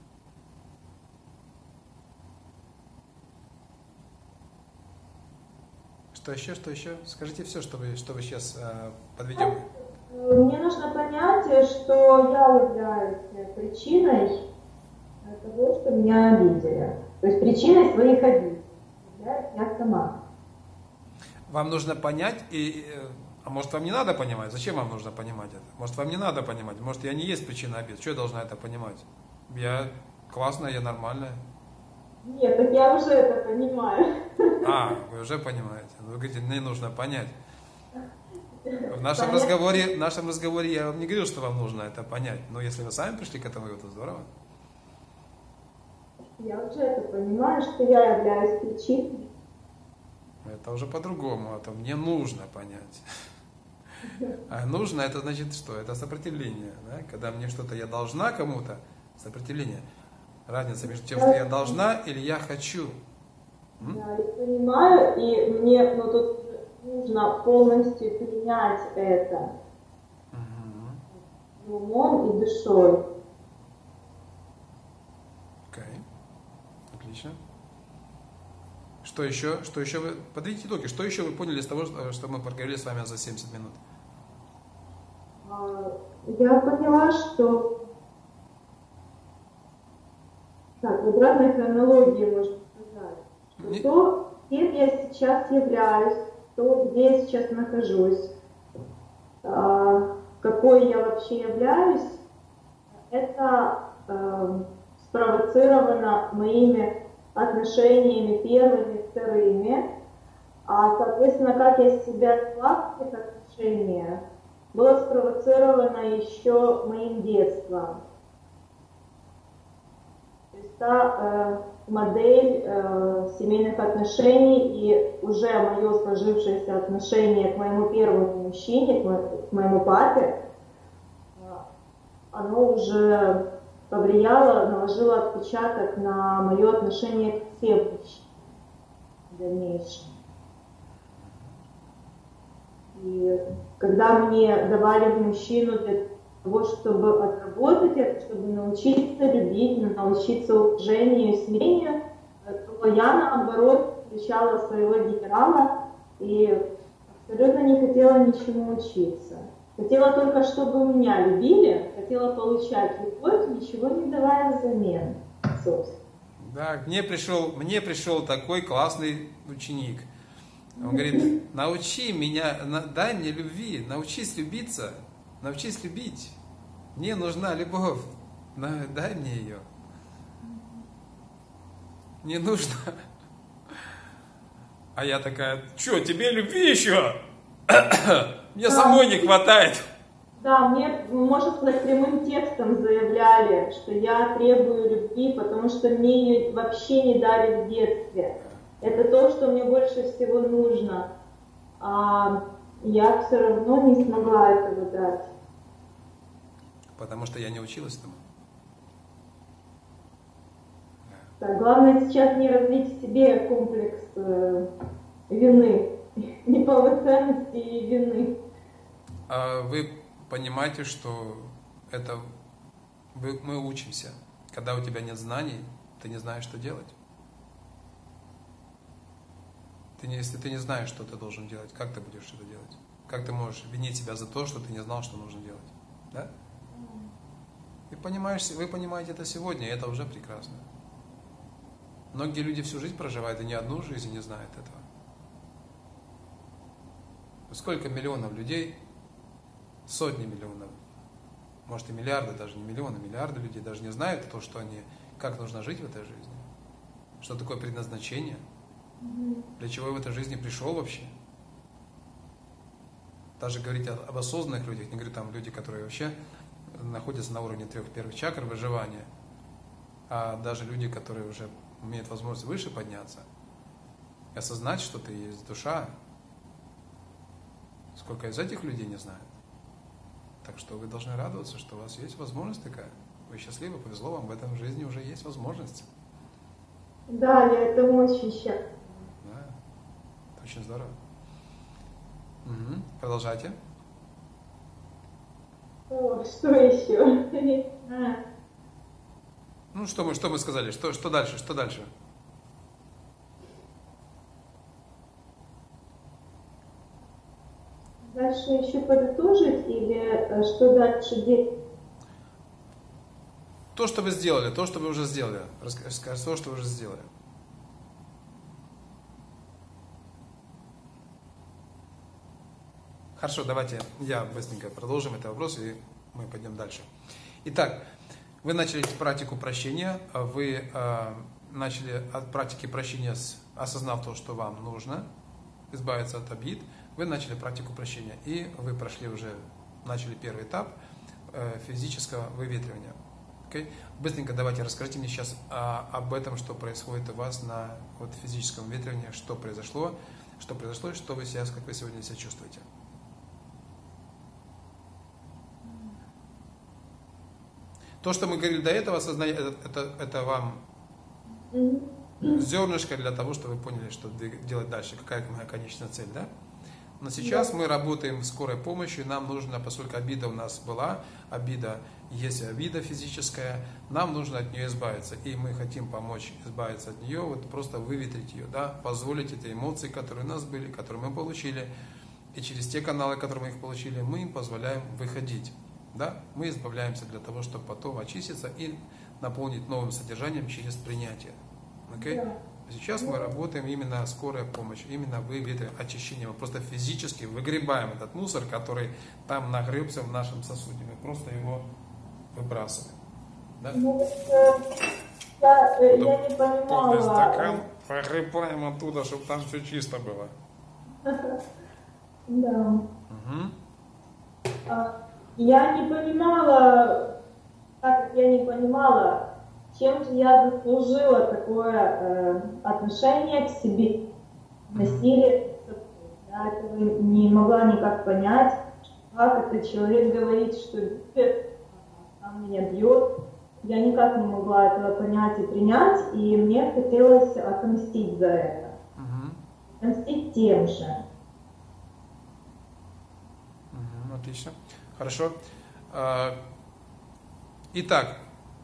Что еще, что еще? Скажите все, что вы, что вы сейчас э, подведем. Мне нужно понять, что я являюсь причиной того, что меня обидели. То есть причиной своих обид являюсь я сама. Вам нужно понять, и, а может вам не надо понимать? Зачем вам нужно понимать это? Может вам не надо понимать? Может я не есть причина обид? Что я должна это понимать? Я классная, я нормальная. Нет, так я уже это понимаю. А, вы уже понимаете. Вы говорите, мне нужно понять. В нашем разговоре, в нашем разговоре я вам не говорил, что вам нужно это понять. Но если вы сами пришли к этому, это здорово. Я уже это понимаю, что я являюсь причиной. Это уже по-другому, а то мне нужно понять. А нужно, это значит что? Это сопротивление. Да? Когда мне что-то я должна кому-то, сопротивление. Разница между тем, что я должна или я хочу. М? Да, я понимаю, и мне ну, тут нужно полностью принять это угу. умом и душой. Окей, отлично. Что еще? Что еще вы... Подведите итоги. Что еще вы поняли из того, что мы проговорили с вами за семьдесят минут? Я поняла, что... Так, в обратной хронологии можно сказать, что Не... то, кем я сейчас являюсь, то, где я сейчас нахожусь, какой я вообще являюсь, это спровоцировано моими отношениями первыми, вторыми, а, соответственно, как я себя вела в этих отношениях, было спровоцировано еще моим детством. То есть та э, модель э, семейных отношений и уже мое сложившееся отношение к моему первому мужчине, к, мо- к моему папе, э, оно уже повлияло, наложило отпечаток на мое отношение к всем мужчинам в дальнейшем. И когда мне давали мужчину для того, чтобы отработать это, чтобы научиться любить, научиться уважению и смирению, то я, наоборот, встречала своего генерала и абсолютно не хотела ничему учиться. Хотела только, чтобы меня любили, хотела получать любовь, ничего не давая взамен, собственно. Да, мне пришел, мне пришел такой классный ученик. Он говорит, научи меня, дай мне любви, научись любиться, научись любить. Мне нужна любовь. Дай, дай мне ее. Не нужно. А я такая, что, тебе любви еще? Мне самой не хватает. Да, мне, может быть, прямым текстом заявляли, что я требую любви, потому что мне ее вообще не дали в детстве. Это то, что мне больше всего нужно. А я все равно не смогла этого дать. Потому что я не училась этому. Так, главное сейчас не развить в себе комплекс э, вины, неполноценности и вины. А вы понимаете, что это вы, мы учимся. Когда у тебя нет знаний, ты не знаешь, что делать. Ты не, если ты не знаешь, что ты должен делать, как ты будешь это делать? Как ты можешь винить себя за то, что ты не знал, что нужно делать? Да? Ты понимаешь, вы понимаете это сегодня, и это уже прекрасно. Многие люди всю жизнь проживают, и ни одну жизнь не знают этого. Сколько миллионов людей, сотни миллионов, может и миллиарды, даже не миллионы, миллиарды людей даже не знают то, что они, как нужно жить в этой жизни, что такое предназначение, для чего я в этой жизни пришел вообще. Даже говорить об осознанных людях, не говорю там люди, которые вообще находятся на уровне трех первых чакр выживания, а даже люди, которые уже имеют возможность выше подняться, и осознать, что ты есть душа. Сколько из этих людей не знают. Так что вы должны радоваться, что у вас есть возможность такая. Вы счастливы, повезло вам, в этом жизни уже есть возможность. Да, я этому очень счастлива. Да, это очень здорово. Угу. Продолжайте. О, что еще? Ну, что мы, что мы сказали? Что, что дальше? Что дальше? Дальше еще подытожить или что дальше делать? То, что вы сделали, то, что вы уже сделали. Расскажите, то, что вы уже сделали. Хорошо, давайте я быстренько продолжим этот вопрос, и мы пойдем дальше. Итак, вы начали практику прощения, вы э, начали от практики прощения, с, осознав то, что вам нужно, избавиться от обид, вы начали практику прощения, и вы прошли уже, начали первый этап э, физического выветривания. Okay? Быстренько давайте расскажите мне сейчас а, об этом, что происходит у вас на вот, физическом выветривании, что произошло, что произошло, и что вы сейчас, как вы сегодня себя чувствуете. То, что мы говорили до этого, осознание, это, это, это вам зернышко для того, чтобы вы поняли, что делать дальше, какая моя конечная цель, да? Но сейчас мы работаем в скорой помощи, нам нужно, поскольку обида у нас была, обида, есть обида физическая, нам нужно от нее избавиться. И мы хотим помочь избавиться от нее, вот просто выветрить ее, да, позволить эти эмоции, которые у нас были, которые мы получили, и через те каналы, которые мы их получили, мы им позволяем выходить. Да? Мы избавляемся для того, чтобы потом очиститься и наполнить новым содержанием через принятие. Okay? Да. Сейчас мы работаем именно скорая помощь, именно выветриваем, очищение. Мы просто физически выгребаем этот мусор, который там нагребся в нашем сосуде. Мы просто его выбрасываем. Да? Ну, я, я не понимала. Полный стакан погребаем оттуда, чтобы там все чисто было. Да. Угу. Я не понимала, так как я не понимала, чем же я заслужила такое э, отношение к себе, насилие. Я этого не могла никак понять, как этот человек говорит, что любит, он меня бьет. Я никак не могла этого понять и принять, и мне хотелось отомстить за это. Угу. Отомстить тем же. Угу, отлично. Хорошо. Итак,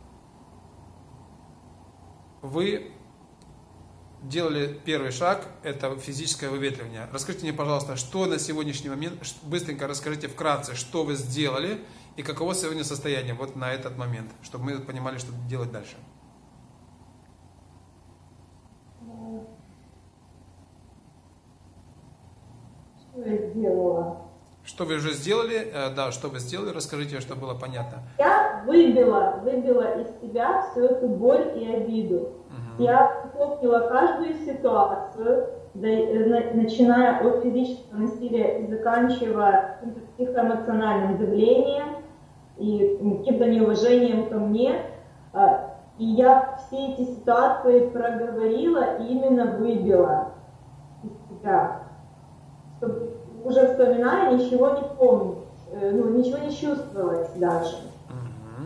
вы делали первый шаг, это физическое выветривание. Расскажите мне, пожалуйста, что на сегодняшний момент, быстренько расскажите вкратце, что вы сделали и каково сегодня состояние вот на этот момент, чтобы мы понимали, что делать дальше. Что я сделала? Что вы уже сделали, да, что вы сделали, расскажите, чтобы было понятно. Я я выбила, выбила из себя всю эту боль и обиду. Uh-huh. Я помнила каждую ситуацию, да, начиная от физического насилия и заканчивая психоэмоциональным давлением и каким-то неуважением ко мне. И я все эти ситуации проговорила и именно выбила из себя. Чтобы, уже вспоминая, ничего не помнить, ну, ничего не чувствовать даже. Угу.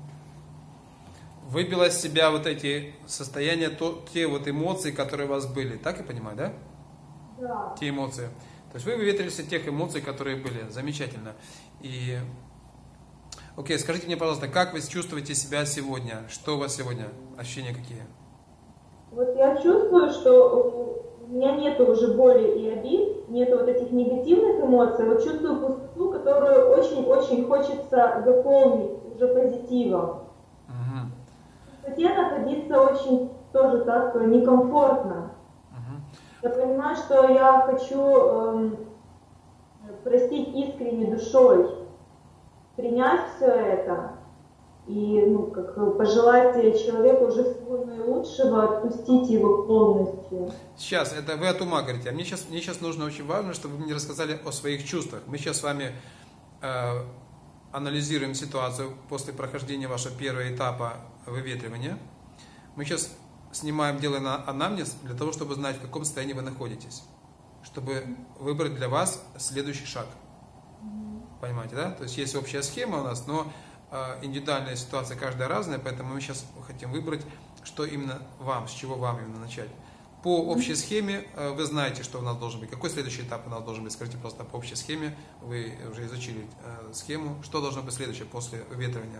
Выбила из себя вот эти состояния, то, те вот эмоции, которые у вас были. Так я понимаю, да? Да. Те эмоции. То есть вы выветрились из тех эмоций, которые были. Замечательно. И... Окей, скажите мне, пожалуйста, как вы чувствуете себя сегодня? Что у вас сегодня? Ощущения какие? Вот я чувствую, что у меня нет уже боли и обид, нет вот этих негативных эмоций. Вот чувствую пустоту, которую очень-очень хочется заполнить уже позитивом. Угу. В пустоте находиться очень тоже так некомфортно. Угу. Я понимаю, что я хочу эм, простить искренне душой, принять все это и, ну, как пожелать человеку уже всего наилучшего, отпустить его полностью. Сейчас, это вы от ума говорите, а мне сейчас, мне сейчас нужно, очень важно, чтобы вы мне рассказали о своих чувствах. Мы сейчас с вами э, анализируем ситуацию после прохождения вашего первого этапа выветривания. Мы сейчас снимаем, делаем анамнез для того, чтобы знать, в каком состоянии вы находитесь, чтобы выбрать для вас следующий шаг. Понимаете, да? То есть есть общая схема у нас, но э, индивидуальная ситуация каждая разная, поэтому мы сейчас хотим выбрать, что именно вам, с чего вам именно начать. По общей схеме э, вы знаете, что у нас должен быть. Какой следующий этап у нас должен быть? Скажите просто по общей схеме. Вы уже изучили э, схему. Что должно быть следующее после выветривания?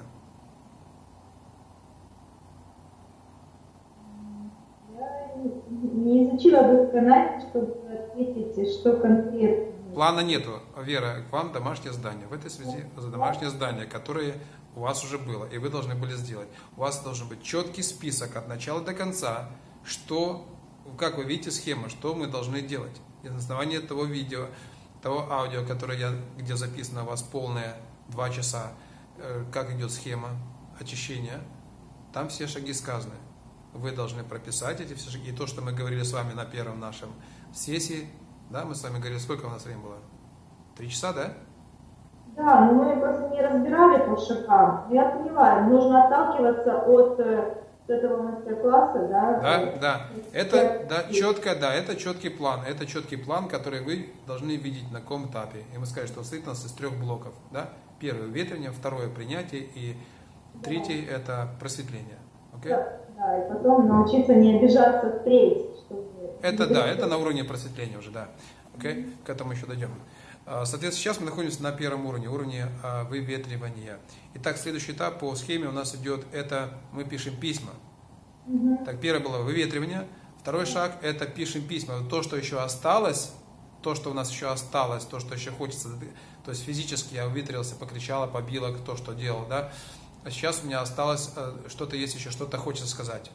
Я не изучила досконально, чтобы ответить, что конкретно. Плана нету, Вера, к вам домашнее задание. В этой связи за домашнее задание, которое у вас уже было, и вы должны были сделать. У вас должен быть четкий список от начала до конца, что, как вы видите схема, что мы должны делать. И на основании того видео, того аудио, которое я, где записано у вас полное два часа, как идет схема очищения, там все шаги сказаны. Вы должны прописать эти все шаги. И то, что мы говорили с вами на первом нашем сессии, да, мы с вами говорили, сколько у нас времени было? Три часа, да? Да, но мы просто не разбирали по шагам. Я понимаю, нужно отталкиваться от этого мастер-класса, да? Да, да. Это, да, четко, да, это четкий план. Это четкий план, который вы должны видеть на каком этапе. И мы сказали, что он состоит у нас из трех блоков, да? Первое ветрение, второе принятие и третий да. Это просветление. Okay? Да, да, и потом научиться не обижаться впредь. Это да, это на уровне просветления уже, да. Okay? К этому еще дойдем. Соответственно, сейчас мы находимся на первом уровне, уровне выветривания. Итак, следующий этап по схеме у нас идет, это мы пишем письма. Mm-hmm. Так, первое было выветривание. Второй шаг, это пишем письма. То, что еще осталось, то, что у нас еще осталось, то, что еще хочется, то есть физически я выветрился, покричала, побила, кто что делал, да. А сейчас у меня осталось, что-то есть еще, что-то хочется сказать.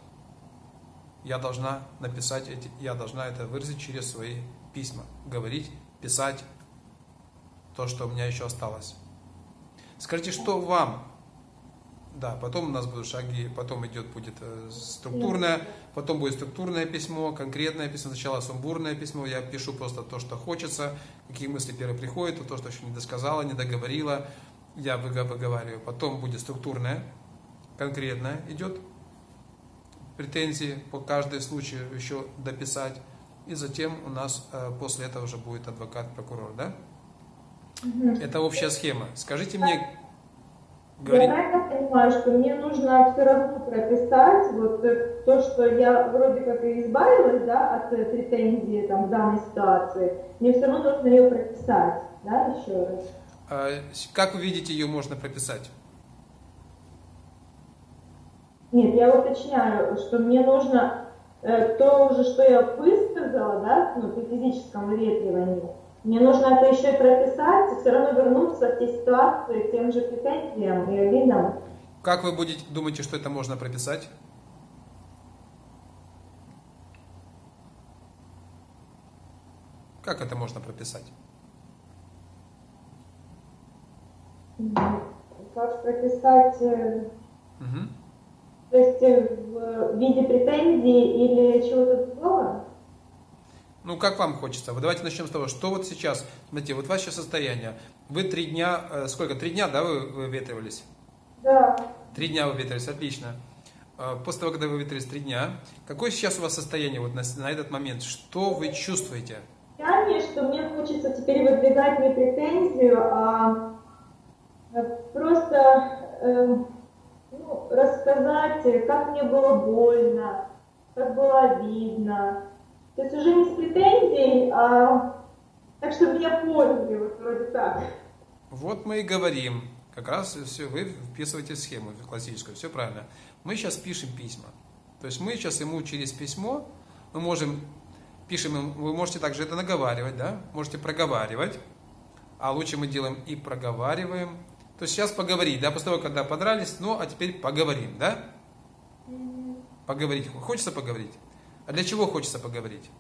Я должна написать эти, я должна это выразить через свои письма. Говорить, писать то, что у меня еще осталось. Скажите, что вам? Да, потом у нас будут шаги, потом идет будет структурное, потом будет структурное письмо, конкретное письмо, сначала сумбурное письмо, я пишу просто то, что хочется, какие мысли первые приходят, то, что еще не досказала, не договорила, я выговариваю. Потом будет структурное, конкретное идет, претензии по каждому случаю еще дописать. И затем у нас э, после этого уже будет адвокат-прокурор, да? Угу. Это общая схема. Скажите мне... Говори... Я правильно понимаю, что мне нужно все равно прописать вот то, что я вроде как и избавилась, да, от претензии там, в данной ситуации. Мне все равно нужно ее прописать, да, еще раз. А, как вы видите, ее можно прописать? Нет, я уточняю, что мне нужно э, то уже, что я высказала, да, ну, при физическом выветривании, мне нужно это еще и прописать, и все равно вернуться в те ситуации, к тем же претензиям и обидам. Как вы будете, думаете, что это можно прописать? Как это можно прописать? Как вас прописать, э, Угу. то есть э, в виде претензий или чего-то другого? Ну, как вам хочется? Вот давайте начнем с того, что вот сейчас, смотрите, вот ваше состояние. Вы три дня, э, сколько? Три дня, да, вы выветривались? Да. Три дня выветривались, отлично. Э, После того, когда вы выветрились три дня, какое сейчас у вас состояние вот на, на этот момент? Что вы чувствуете? Состояние, что мне хочется теперь выдвигать не претензию, а э, просто э, ну, рассказать, как мне было больно, как было обидно. То есть уже не с претензией, а так, чтобы меня поняли, вот вроде так. Вот мы и говорим. Как раз все, вы вписываете схему классическую, все правильно. Мы сейчас пишем письма. То есть мы сейчас ему через письмо, мы можем, пишем ему, вы можете также это наговаривать, да, можете проговаривать, а лучше мы делаем и проговариваем. То есть сейчас поговорить, да, после того, когда подрались, ну, а теперь поговорим, да? Поговорить. Хочется поговорить? А для чего хочется поговорить?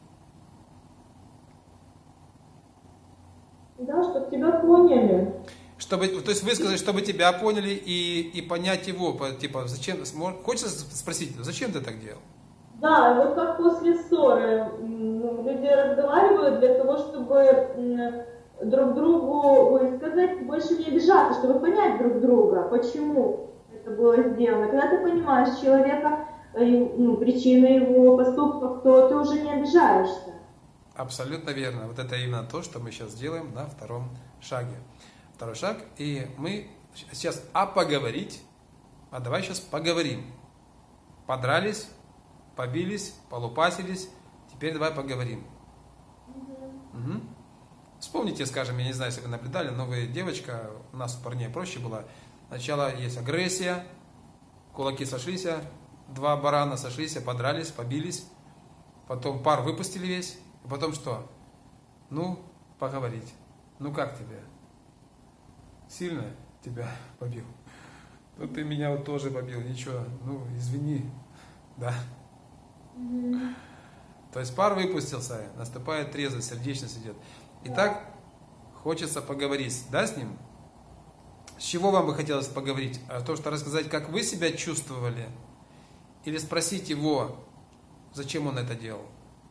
Да, чтобы тебя поняли. Чтобы, то есть высказать, чтобы тебя поняли и, и понять его, типа, зачем, хочется спросить, зачем ты так делал? Да, вот как после ссоры, ну, люди разговаривают для того, чтобы друг другу высказать, больше не обижаться, чтобы понять друг друга, почему это было сделано. Когда ты понимаешь человека, ну, причины его поступков, то ты уже не обижаешься. Абсолютно верно. Вот это именно то, что мы сейчас делаем на втором шаге. Второй шаг. И мы сейчас, а поговорить, а давай сейчас поговорим. Подрались, побились, полупасились, теперь давай поговорим. Угу. Угу. Вспомните, скажем, я не знаю, если вы наблюдали, но вы девочка, у нас у парней проще было. Сначала есть агрессия, кулаки сошлись, два барана сошлись, подрались, побились, потом пар выпустили весь, и потом что? Ну, поговорить. Ну как тебе? Сильно тебя побил? Ну ты меня вот тоже побил, ничего, ну извини, да. Mm-hmm. То есть пар выпустился, наступает трезвость, сердечность идет. Итак, хочется поговорить, да, с ним? С чего вам бы хотелось поговорить? А то, что рассказать, как вы себя чувствовали? Или спросить его, зачем он это делал?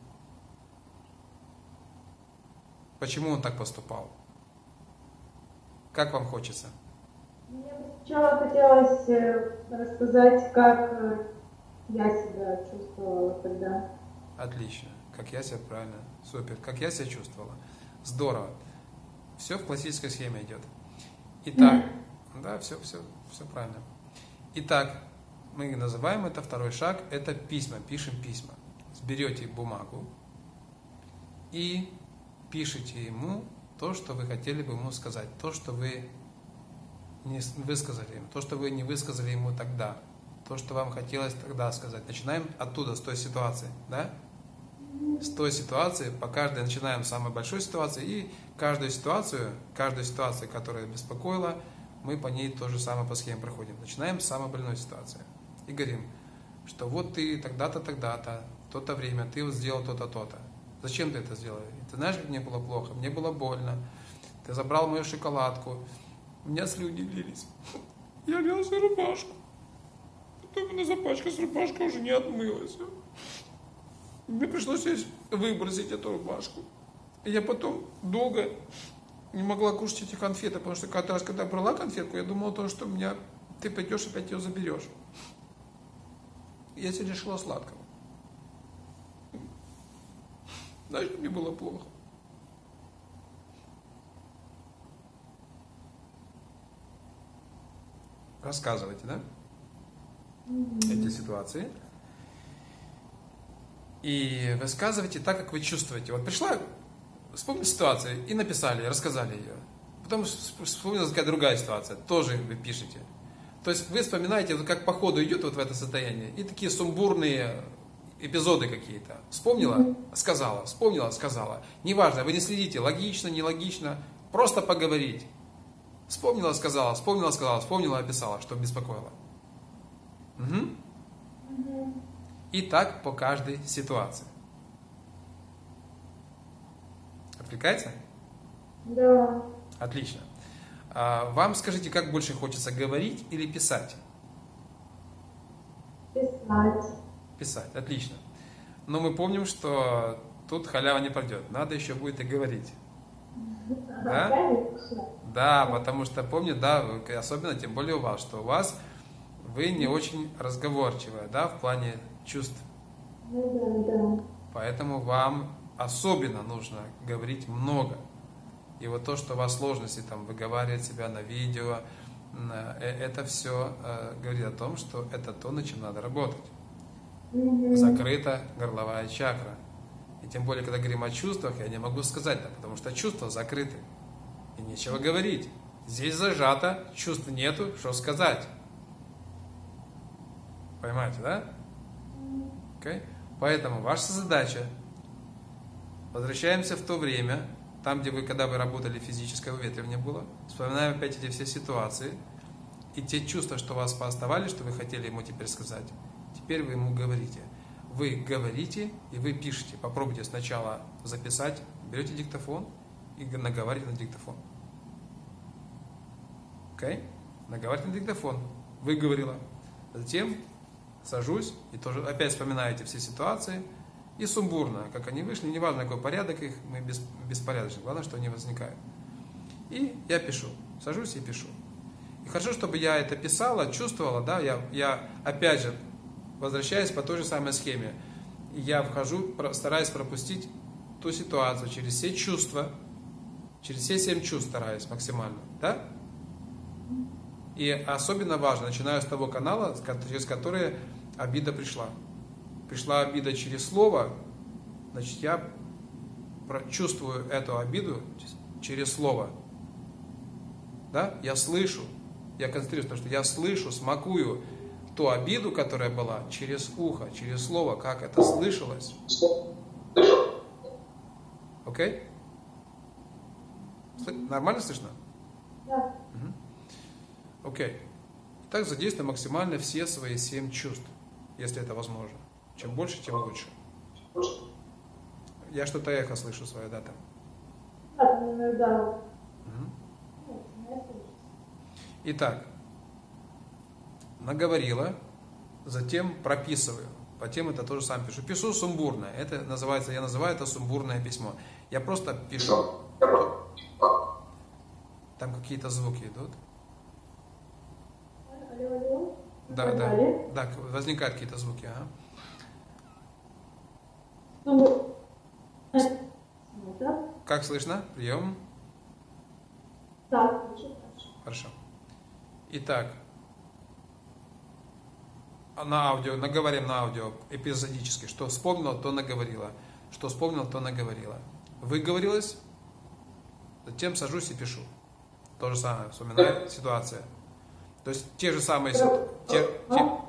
Почему он так поступал? Как вам хочется? Мне сначала хотелось рассказать, как я себя чувствовала тогда. Отлично. Как я себя, правильно. Супер. Как я себя чувствовала. Здорово. Все в классической схеме идет. Итак, mm. да, все, все, все правильно. Итак, мы называем это второй шаг, это письма, пишем письма. Берете бумагу и пишите ему то, что вы хотели бы ему сказать, то, что вы не высказали ему, то, что вы не высказали ему тогда, то, что вам хотелось тогда сказать. Начинаем оттуда, с той ситуации, да? С той ситуации, по каждой начинаем с самой большой ситуации, и каждую ситуацию, каждую ситуацию, которая беспокоила, мы по ней то же самое по схеме проходим. Начинаем с самой больной ситуации. И говорим, что вот ты тогда-то, тогда-то, в то-то время, ты вот сделал то-то, то-то. Зачем ты это сделал? Ты знаешь, как мне было плохо? Мне было больно. Ты забрал мою шоколадку. У меня слюни лились. Я лил за рубашку. Потом она запачкалась, рубашка уже не отмылась. Мне пришлось выбросить эту рубашку. И я потом долго не могла кушать эти конфеты, потому что каждый раз, когда я брала конфетку, я думала, то, что меня, ты пойдешь и опять ее заберешь. Я себе решила сладкого. Знаешь, мне было плохо. Рассказывайте, да? Mm-hmm. Эти ситуации. И высказывайте так, как вы чувствуете. Вот пришла, вспомните ситуацию и написали, рассказали ее. Потом вспомнилась какая-то другая ситуация, тоже вы пишете. То есть вы вспоминаете, вот как по ходу идет вот в это состояние, и такие сумбурные эпизоды какие-то. Вспомнила, сказала, вспомнила, сказала. Неважно, вы не следите, логично, нелогично, просто поговорить. Вспомнила, сказала, вспомнила, сказала, вспомнила, описала, что беспокоило. Угу. И так по каждой ситуации. Отвлекается? Да. Отлично. А вам скажите, как больше хочется, говорить или писать? Писать. Писать, отлично. Но мы помним, что тут халява не пройдет. Надо еще будет и говорить. Да? Да, потому что помню, да, особенно тем более у вас, что у вас вы не очень разговорчивая, да, в плане чувств. Ну да, да. Поэтому вам особенно нужно говорить много. И вот то, что у вас сложности там выговаривать себя на видео, это все говорит о том, что это то, над чем надо работать. Мгм. Закрыта горловая чакра. И тем более, когда говорим о чувствах, я не могу сказать, да, потому что чувства закрыты. И нечего говорить. Здесь зажато, чувств нету, что сказать. Понимаете, да? Okay? Поэтому ваша задача, возвращаемся в то время, там, где вы, когда вы работали, физическое выветривание было, вспоминаем опять эти все ситуации, и те чувства, что у вас пооставались, что вы хотели ему теперь сказать, теперь вы ему говорите. Вы говорите и вы пишете. Попробуйте сначала записать, берете диктофон и наговариваете на диктофон. Окей? Okay? Наговариваете на диктофон. Выговорила. Затем сажусь и тоже опять вспоминаете все ситуации. И сумбурно, как они вышли, неважно какой порядок их, мы без, беспорядочны, главное, что они возникают. И я пишу, сажусь и пишу. И хорошо, чтобы я это писала, чувствовала, да, я, я опять же, возвращаясь по той же самой схеме, я вхожу, стараюсь пропустить ту ситуацию через все чувства, через все семь чувств стараюсь максимально, да? И особенно важно, начинаю с того канала, через который обида пришла. Пришла обида через слово, значит, я чувствую эту обиду через слово. Да? Я слышу, я концентрируюсь, потому что я слышу, смакую ту обиду, которая была, через ухо, через слово, как это слышалось. Окей? Okay? Нормально слышно? Да. Угу. Окей. Okay. Так задействуй максимально все свои семь чувств, если это возможно. Чем больше, тем лучше. Я что-то эхо слышу свое, да, там? Да, да. Угу. Итак, наговорила, затем прописываю. По тем это тоже сам пишу. Пишу сумбурно. Это называется, я называю это сумбурное письмо. Я просто пишу. Там какие-то звуки идут. Алло, алло. Да, да. Да, возникают какие-то звуки, ага. Как слышно? Прием. Да. Хорошо. Итак, на аудио, наговорим на аудио эпизодически. Что вспомнила, то наговорила. Что вспомнила, то наговорила. Выговорилась, затем сажусь и пишу. То же самое, вспоминаю ситуация. То есть те же самые ситуации.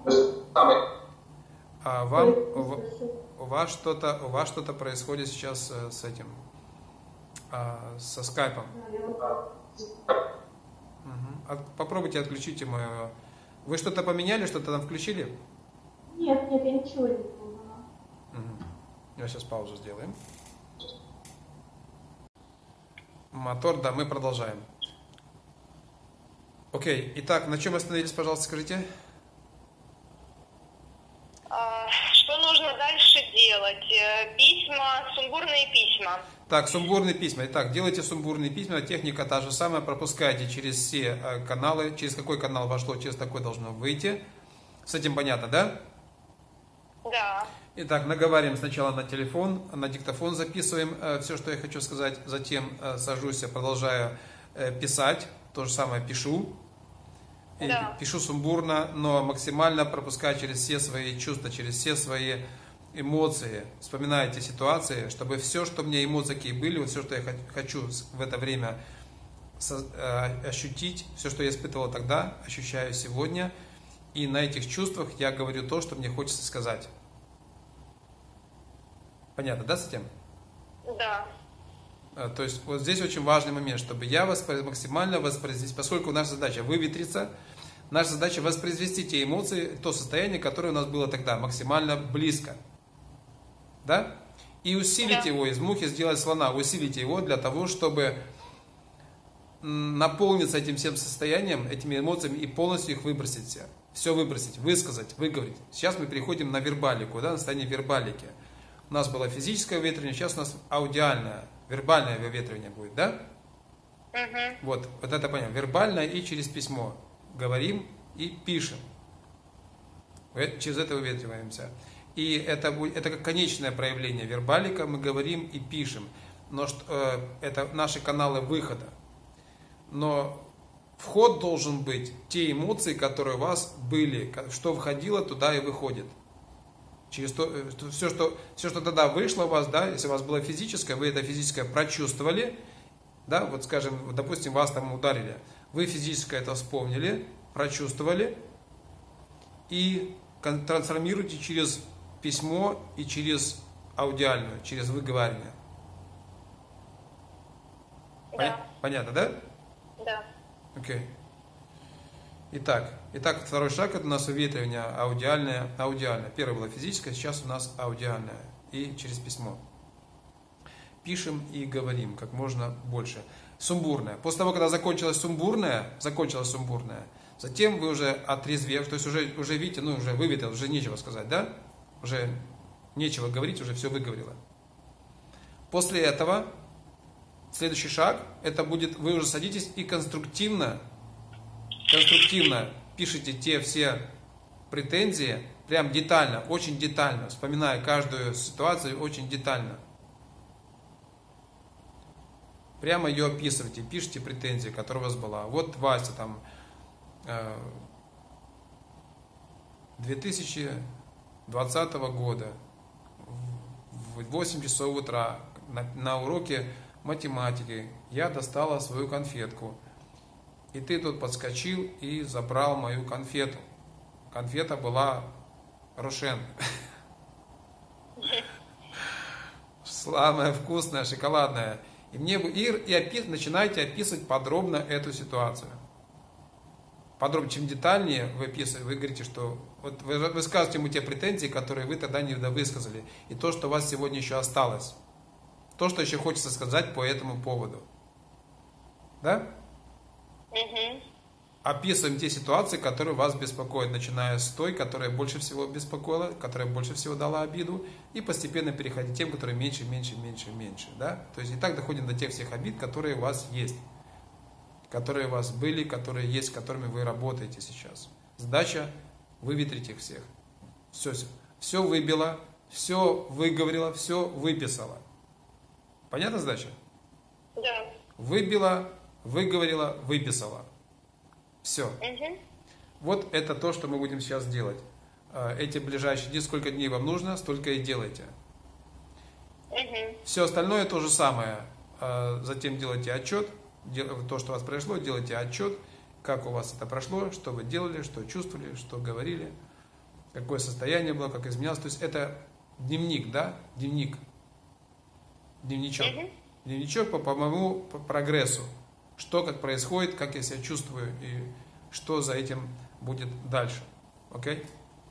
А вам, у, у вас что-то, у вас что-то происходит сейчас с этим, а, со скайпом. Угу. Попробуйте отключить ему. Вы что-то поменяли, что-то там включили? Нет, нет, я ничего не поняла. Угу. Я сейчас паузу сделаем. Мотор, да, мы продолжаем. Окей, итак, на чем остановились, пожалуйста, скажите? Что нужно дальше делать? Письма, сумбурные письма. Так, сумбурные письма. Итак, делайте сумбурные письма. Техника та же самая. Пропускайте через все каналы. Через какой канал вошло, через такой должно выйти. С этим понятно, да? Да. Итак, наговариваем сначала на телефон, на диктофон записываем все, что я хочу сказать. Затем сажусь, продолжаю писать. То же самое пишу. Да. Пишу сумбурно, но максимально пропускаю через все свои чувства, через все свои эмоции. Вспоминайте ситуации, чтобы все, что мне эмоции какие были, вот все, что я хочу в это время ощутить, все, что я испытывал тогда, ощущаю сегодня. И на этих чувствах я говорю то, что мне хочется сказать. Понятно, да, с этим? Да. То есть вот здесь очень важный момент, чтобы я воспро... максимально воспроизвести, поскольку наша задача выветриться, наша задача воспроизвести те эмоции, то состояние, которое у нас было тогда, максимально близко. Да? И усилить Да. его, из мухи сделать слона, усилить его для того, чтобы наполниться этим всем состоянием, этими эмоциями и полностью их выбросить все. Все выбросить, высказать, выговорить. Сейчас мы переходим на вербалику, да, на состояние вербалики. У нас было физическое выветривание, сейчас у нас аудиальное, вербальное выветривание будет, да? Угу. Вот, вот это понятно. Вербальное и через письмо. Говорим и пишем. Через это выветриваемся. И это, будет, это как конечное проявление вербалика. Мы говорим и пишем. Но э, это наши каналы выхода. Но вход должен быть те эмоции, которые у вас были. Что входило, туда и выходит. Через то, все, что, все, что тогда вышло у вас, да, если у вас было физическое, вы это физическое прочувствовали. Да, вот скажем, допустим, вас там ударили. Вы физическое это вспомнили, прочувствовали. И трансформируете через письмо и через аудиальную, через выговаривание. Да. Понятно, да? Да. Окей. Итак, итак, второй шаг это у нас выветривание аудиальное, аудиальное. Первое было физическое, сейчас у нас аудиальное и через письмо. Пишем и говорим как можно больше. Сумбурное. После того, когда закончилось сумбурное, закончилось сумбурное, затем вы уже отрезвев, то есть уже, уже видите, ну уже выветрил, уже нечего сказать, да? Уже нечего говорить, уже все выговорило. После этого следующий шаг, это будет, вы уже садитесь и конструктивно, конструктивно пишите те все претензии, прям детально, очень детально, вспоминая каждую ситуацию очень детально. Прямо ее описывайте, пишите претензии, которая у вас была. Вот Вася там две тысячи двадцатого года в восемь часов утра на, на уроке математики я достала свою конфетку. И ты тут подскочил и забрал мою конфету. Конфета была Рошен. Самая вкусная, шоколадная. И, мне, и, и опис, начинаете описывать подробно эту ситуацию. Подробнее, чем детальнее вы описываете, вы говорите, что вот вы, вы скажете ему те претензии, которые вы тогда не высказали. И то, что у вас сегодня еще осталось. То, что еще хочется сказать по этому поводу. Да? Угу. Описываем те ситуации, которые вас беспокоят, начиная с той, которая больше всего беспокоила, которая больше всего дала обиду, и постепенно переходить к тем, которые меньше, меньше, меньше, меньше. Да? То есть и так доходим до тех всех обид, которые у вас есть, которые у вас были, которые есть, с которыми вы работаете сейчас. Задача выветрить их всех. Все, все выбило, все выговорила, все выписала. Понятна задача? Да. Выбила, выговорила, выписала. Все. Угу. Вот это то, что мы будем сейчас делать. Эти ближайшие дни, сколько дней вам нужно, столько и делайте. Угу. Все остальное то же самое. Затем делайте отчет. То, что у вас произошло, делайте отчет. Как у вас это прошло, что вы делали, что чувствовали, что говорили. Какое состояние было, как изменялось. То есть это дневник, да? Дневник. Дневничок. Угу. Дневничок по, по моему прогрессу. Что, как происходит, как я себя чувствую и что за этим будет дальше. Окей?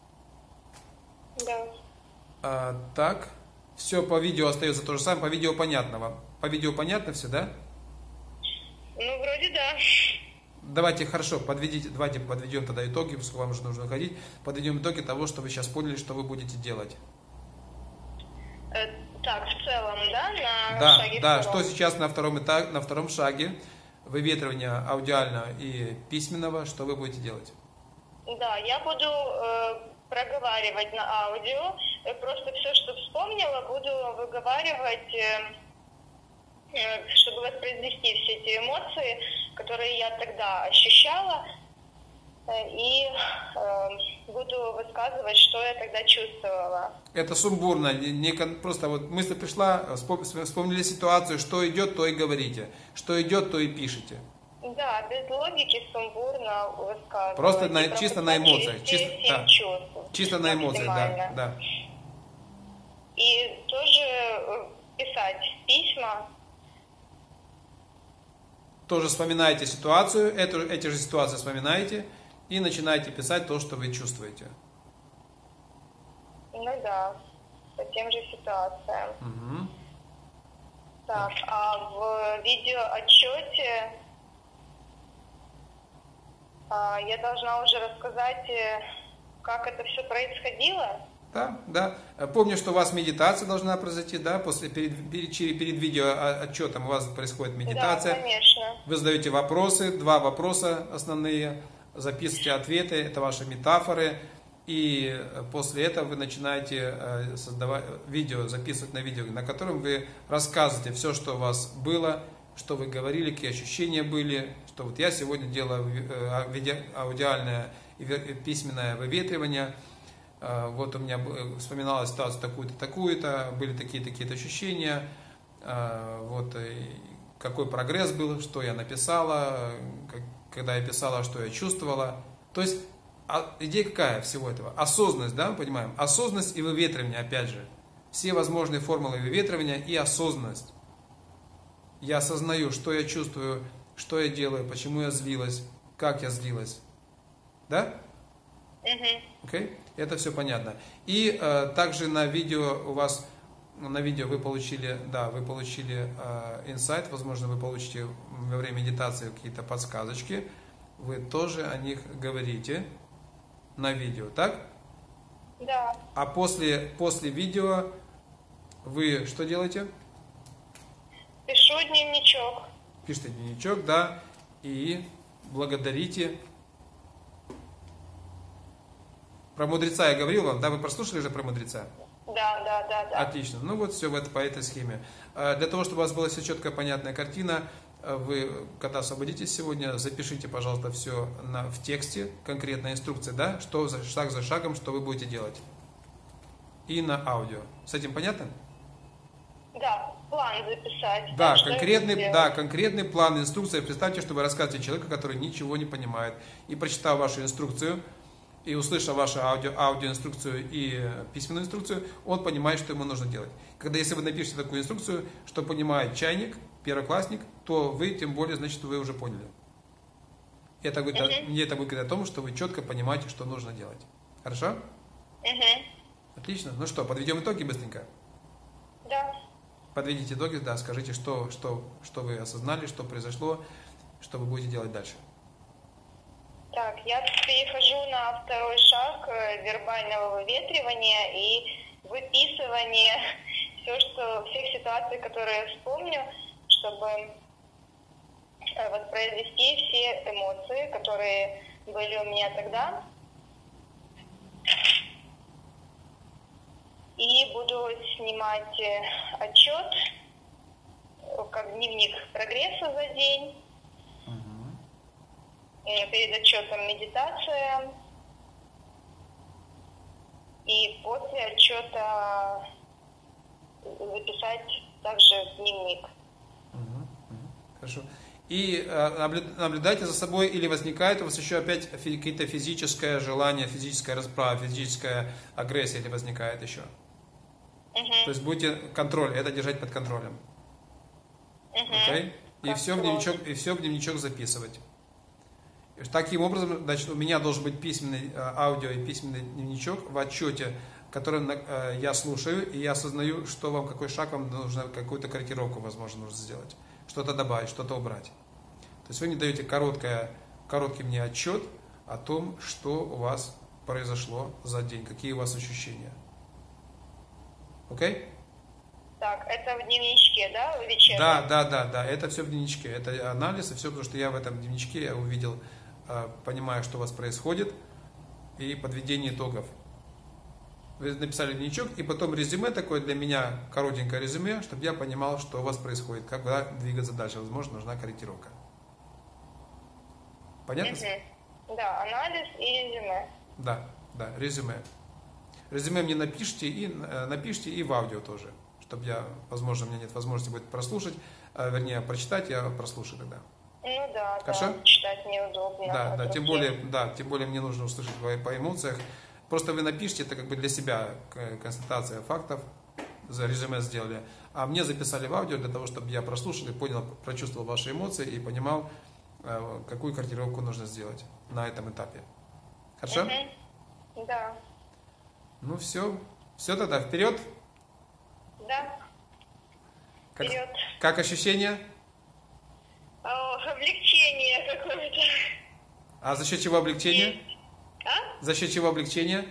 Да. А, так. Все по видео остается то же самое. По видео понятно вам. По видео понятно все, да? Ну, вроде да. Давайте, хорошо, подведите, давайте подведем тогда итоги, поскольку вам уже нужно уходить. Подведем итоги того, что вы сейчас поняли, что вы будете делать. Э, так, в целом, да? На Да, шаге да, втором. что сейчас на втором этапе, на втором шаге выветривания аудиального и письменного, что вы будете делать? Да, я буду э, проговаривать на аудио. Э, просто все, что вспомнила, буду выговаривать, э, э, чтобы воспроизвести все эти эмоции, которые я тогда ощущала. Э, и э, буду высказывать, что я тогда чувствовала. Это сумбурно, не, не, просто вот мысль пришла, вспомнили ситуацию, что идет, то и говорите, что идет, то и пишете. Да, без логики, сумбурно высказывать. Просто на, И чисто на эмоциях, чисто, да. чисто на эмоциях, да, да. И тоже писать письма. Тоже вспоминаете ситуацию, эту, эти же ситуации вспоминаете и начинаете писать то, что вы чувствуете. Ну да, по тем же ситуациям. Угу. Так, а в видеоотчете я должна уже рассказать, как это все происходило? Да, да. Помню, что у вас медитация должна произойти, да, после, перед, перед, перед видео отчетом у вас происходит медитация. Да, конечно. Вы задаете вопросы, два вопроса основные, записываете ответы, это ваши метафоры. И после этого вы начинаете создавать видео, записывать на видео, на котором вы рассказываете все, что у вас было, что вы говорили, какие ощущения были, что вот я сегодня делаю аудиальное и письменное выветривание. Вот у меня вспоминалась ситуация такую-то, такую-то, были такие-такие-то ощущения, вот какой прогресс был, что я написала, когда я писала, что я чувствовала. То есть идея какая всего этого? Осознанность, да, мы понимаем? Осознанность и выветривание, опять же. Все возможные формулы выветривания и осознанность. Я осознаю, что я чувствую, что я делаю, почему я злилась, как я злилась. Да? Окей? Okay? Это все понятно. И э, также на видео у вас, на видео вы получили, да, вы получили э, инсайт, возможно, вы получите во время медитации какие-то подсказочки. Вы тоже о них говорите на видео, так? Да. А после, после видео вы что делаете? Пишу дневничок. Пишите дневничок, да, и благодарите. Про мудреца я говорил вам, да, вы прослушали же про мудреца? Да, да, да, да. Отлично, ну вот все в это, по этой схеме. Для того, чтобы у вас была все четкая, понятная картина, вы, когда освободитесь сегодня, запишите, пожалуйста, все на, в тексте, конкретная инструкция, да, что за, шаг за шагом, что вы будете делать. И на аудио. С этим понятно? Да, план записать. Да, так, конкретный, да, конкретный план, инструкция. Представьте, что вы рассказываете человеку, который ничего не понимает. И прочитав вашу инструкцию, и услышав вашу аудио, аудиоинструкцию и письменную инструкцию, он понимает, что ему нужно делать. Когда, если вы напишете такую инструкцию, что понимает чайник, первоклассник, то вы, тем более, значит, вы уже поняли. Это будет, uh-huh. Мне это будет говорить о том, что вы четко понимаете, что нужно делать. Хорошо? Uh-huh. Отлично. Ну что, подведем итоги быстренько? Да. Подведите итоги, да, скажите, что, что, что вы осознали, что произошло, что вы будете делать дальше. Так, я перехожу на второй шаг вербального выветривания и выписывания все, что, всех ситуаций, которые я вспомню, чтобы воспроизвести все эмоции, которые были у меня тогда. И буду снимать отчет, как дневник прогресса за день. Перед отчетом медитация. И после отчета записать также дневник. Хорошо. И э, наблюдайте за собой, или возникает у вас еще опять какие-то физическое желание, физическая расправа, физическая агрессия, или возникает еще? Угу. То есть будете контроль, это держать под контролем. Угу. Okay? И все в дневничок, и все в дневничок записывать. Таким образом, значит, у меня должен быть письменный аудио и письменный дневничок в отчете, который я слушаю, и я осознаю, что вам, какой шаг вам нужно, какую-то корректировку, возможно, нужно сделать. Что-то добавить, что-то убрать. То есть вы мне даете короткое, короткий мне отчет о том, что у вас произошло за день, какие у вас ощущения. Окей? Okay? Так, это в дневничке, да, в вечернем? Да, да, да, да, это все в дневничке. Это анализ и все, потому что я в этом дневничке я увидел, понимаю, что у вас происходит, и подведение итогов. Вы написали дневничок, и потом резюме такое для меня, коротенькое резюме, чтобы я понимал, что у вас происходит, когда двигаться дальше. Возможно, нужна корректировка. Понятно? Угу. Да, анализ и резюме. Да, да, резюме. Резюме мне напишите и, напишите и в аудио тоже, чтобы я, возможно, у меня нет возможности будет прослушать, а, вернее, прочитать, я прослушаю тогда. Ну да, хорошо? Да, читать неудобно. Да, да, тем более, да, тем более мне нужно услышать по, по эмоциях. Просто вы напишите, это как бы для себя констатация фактов, за резюме сделали, а мне записали в аудио для того, чтобы я прослушал и понял, прочувствовал ваши эмоции и понимал, какую корректировку нужно сделать на этом этапе. Хорошо? Угу. Да. Ну все, все тогда, вперед? Да, как, вперед. Как ощущения? О, облегчение какое-то. А за счет чего облегчение? И- А? За счет чего облегчение?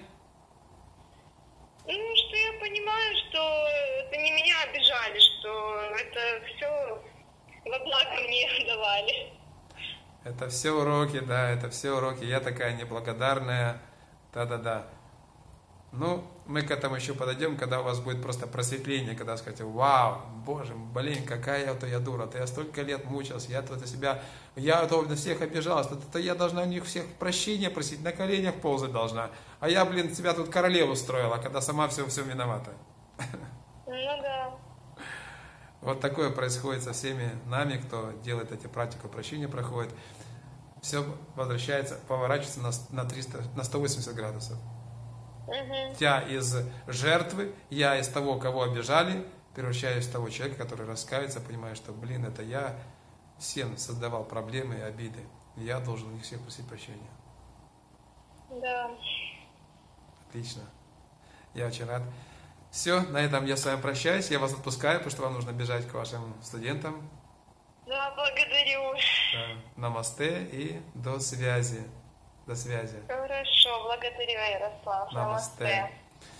Ну, что я понимаю, что это не меня обижали, что это все во благо мне давали. Это все уроки, да, это все уроки. Я такая неблагодарная. Да-да-да. Ну, мы к этому еще подойдем, когда у вас будет просто просветление, когда скажете: вау, боже, блин, какая я, то я дура, то я столько лет мучился, я тут себя, я то на всех обижалась, то, то я должна у них всех прощения просить, на коленях ползать должна, а я, блин, себя тут королеву строила, когда сама все, все виновата. Ну да. Вот такое происходит со всеми нами, кто делает эти практики прощения, проходит. Все возвращается, поворачивается на, на, триста, на сто восемьдесят градусов. Угу. Я из жертвы, я из того, кого обижали, превращаюсь в того человека, который раскается, понимая, что, блин, это я всем создавал проблемы и обиды. И я должен у них всех просить прощения. Да. Отлично. Я очень рад. Все, на этом я с вами прощаюсь. Я вас отпускаю, потому что вам нужно бежать к вашим студентам. Да, благодарю. Да. Намасте и до связи. До связи. Хорошо, благодарю, Ярослав. Намасте. Намасте.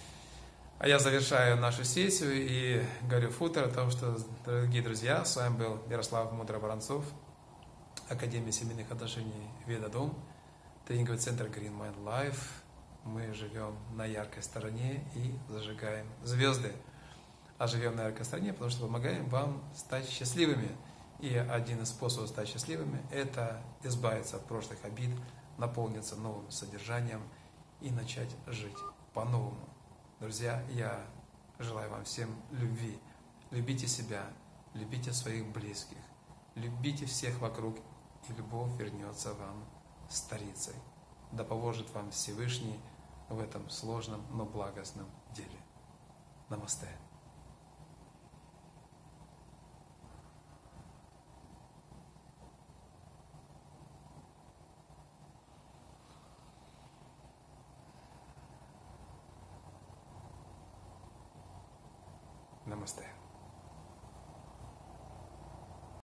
А я завершаю нашу сессию и говорю футер о том, что, дорогие друзья, с вами был Ярослав Мудро-Воронцов, Академия семейных отношений Веда-Дом, тренинговый центр Green Mind Life. Мы живем на яркой стороне и зажигаем звезды. А живем на яркой стороне, потому что помогаем вам стать счастливыми. И один из способов стать счастливыми – это избавиться от прошлых обид, наполниться новым содержанием и начать жить по-новому. Друзья, я желаю вам всем любви. Любите себя, любите своих близких, любите всех вокруг, и любовь вернется вам старицей. Да поможет вам Всевышний в этом сложном, но благостном деле. Намасте. Намасте.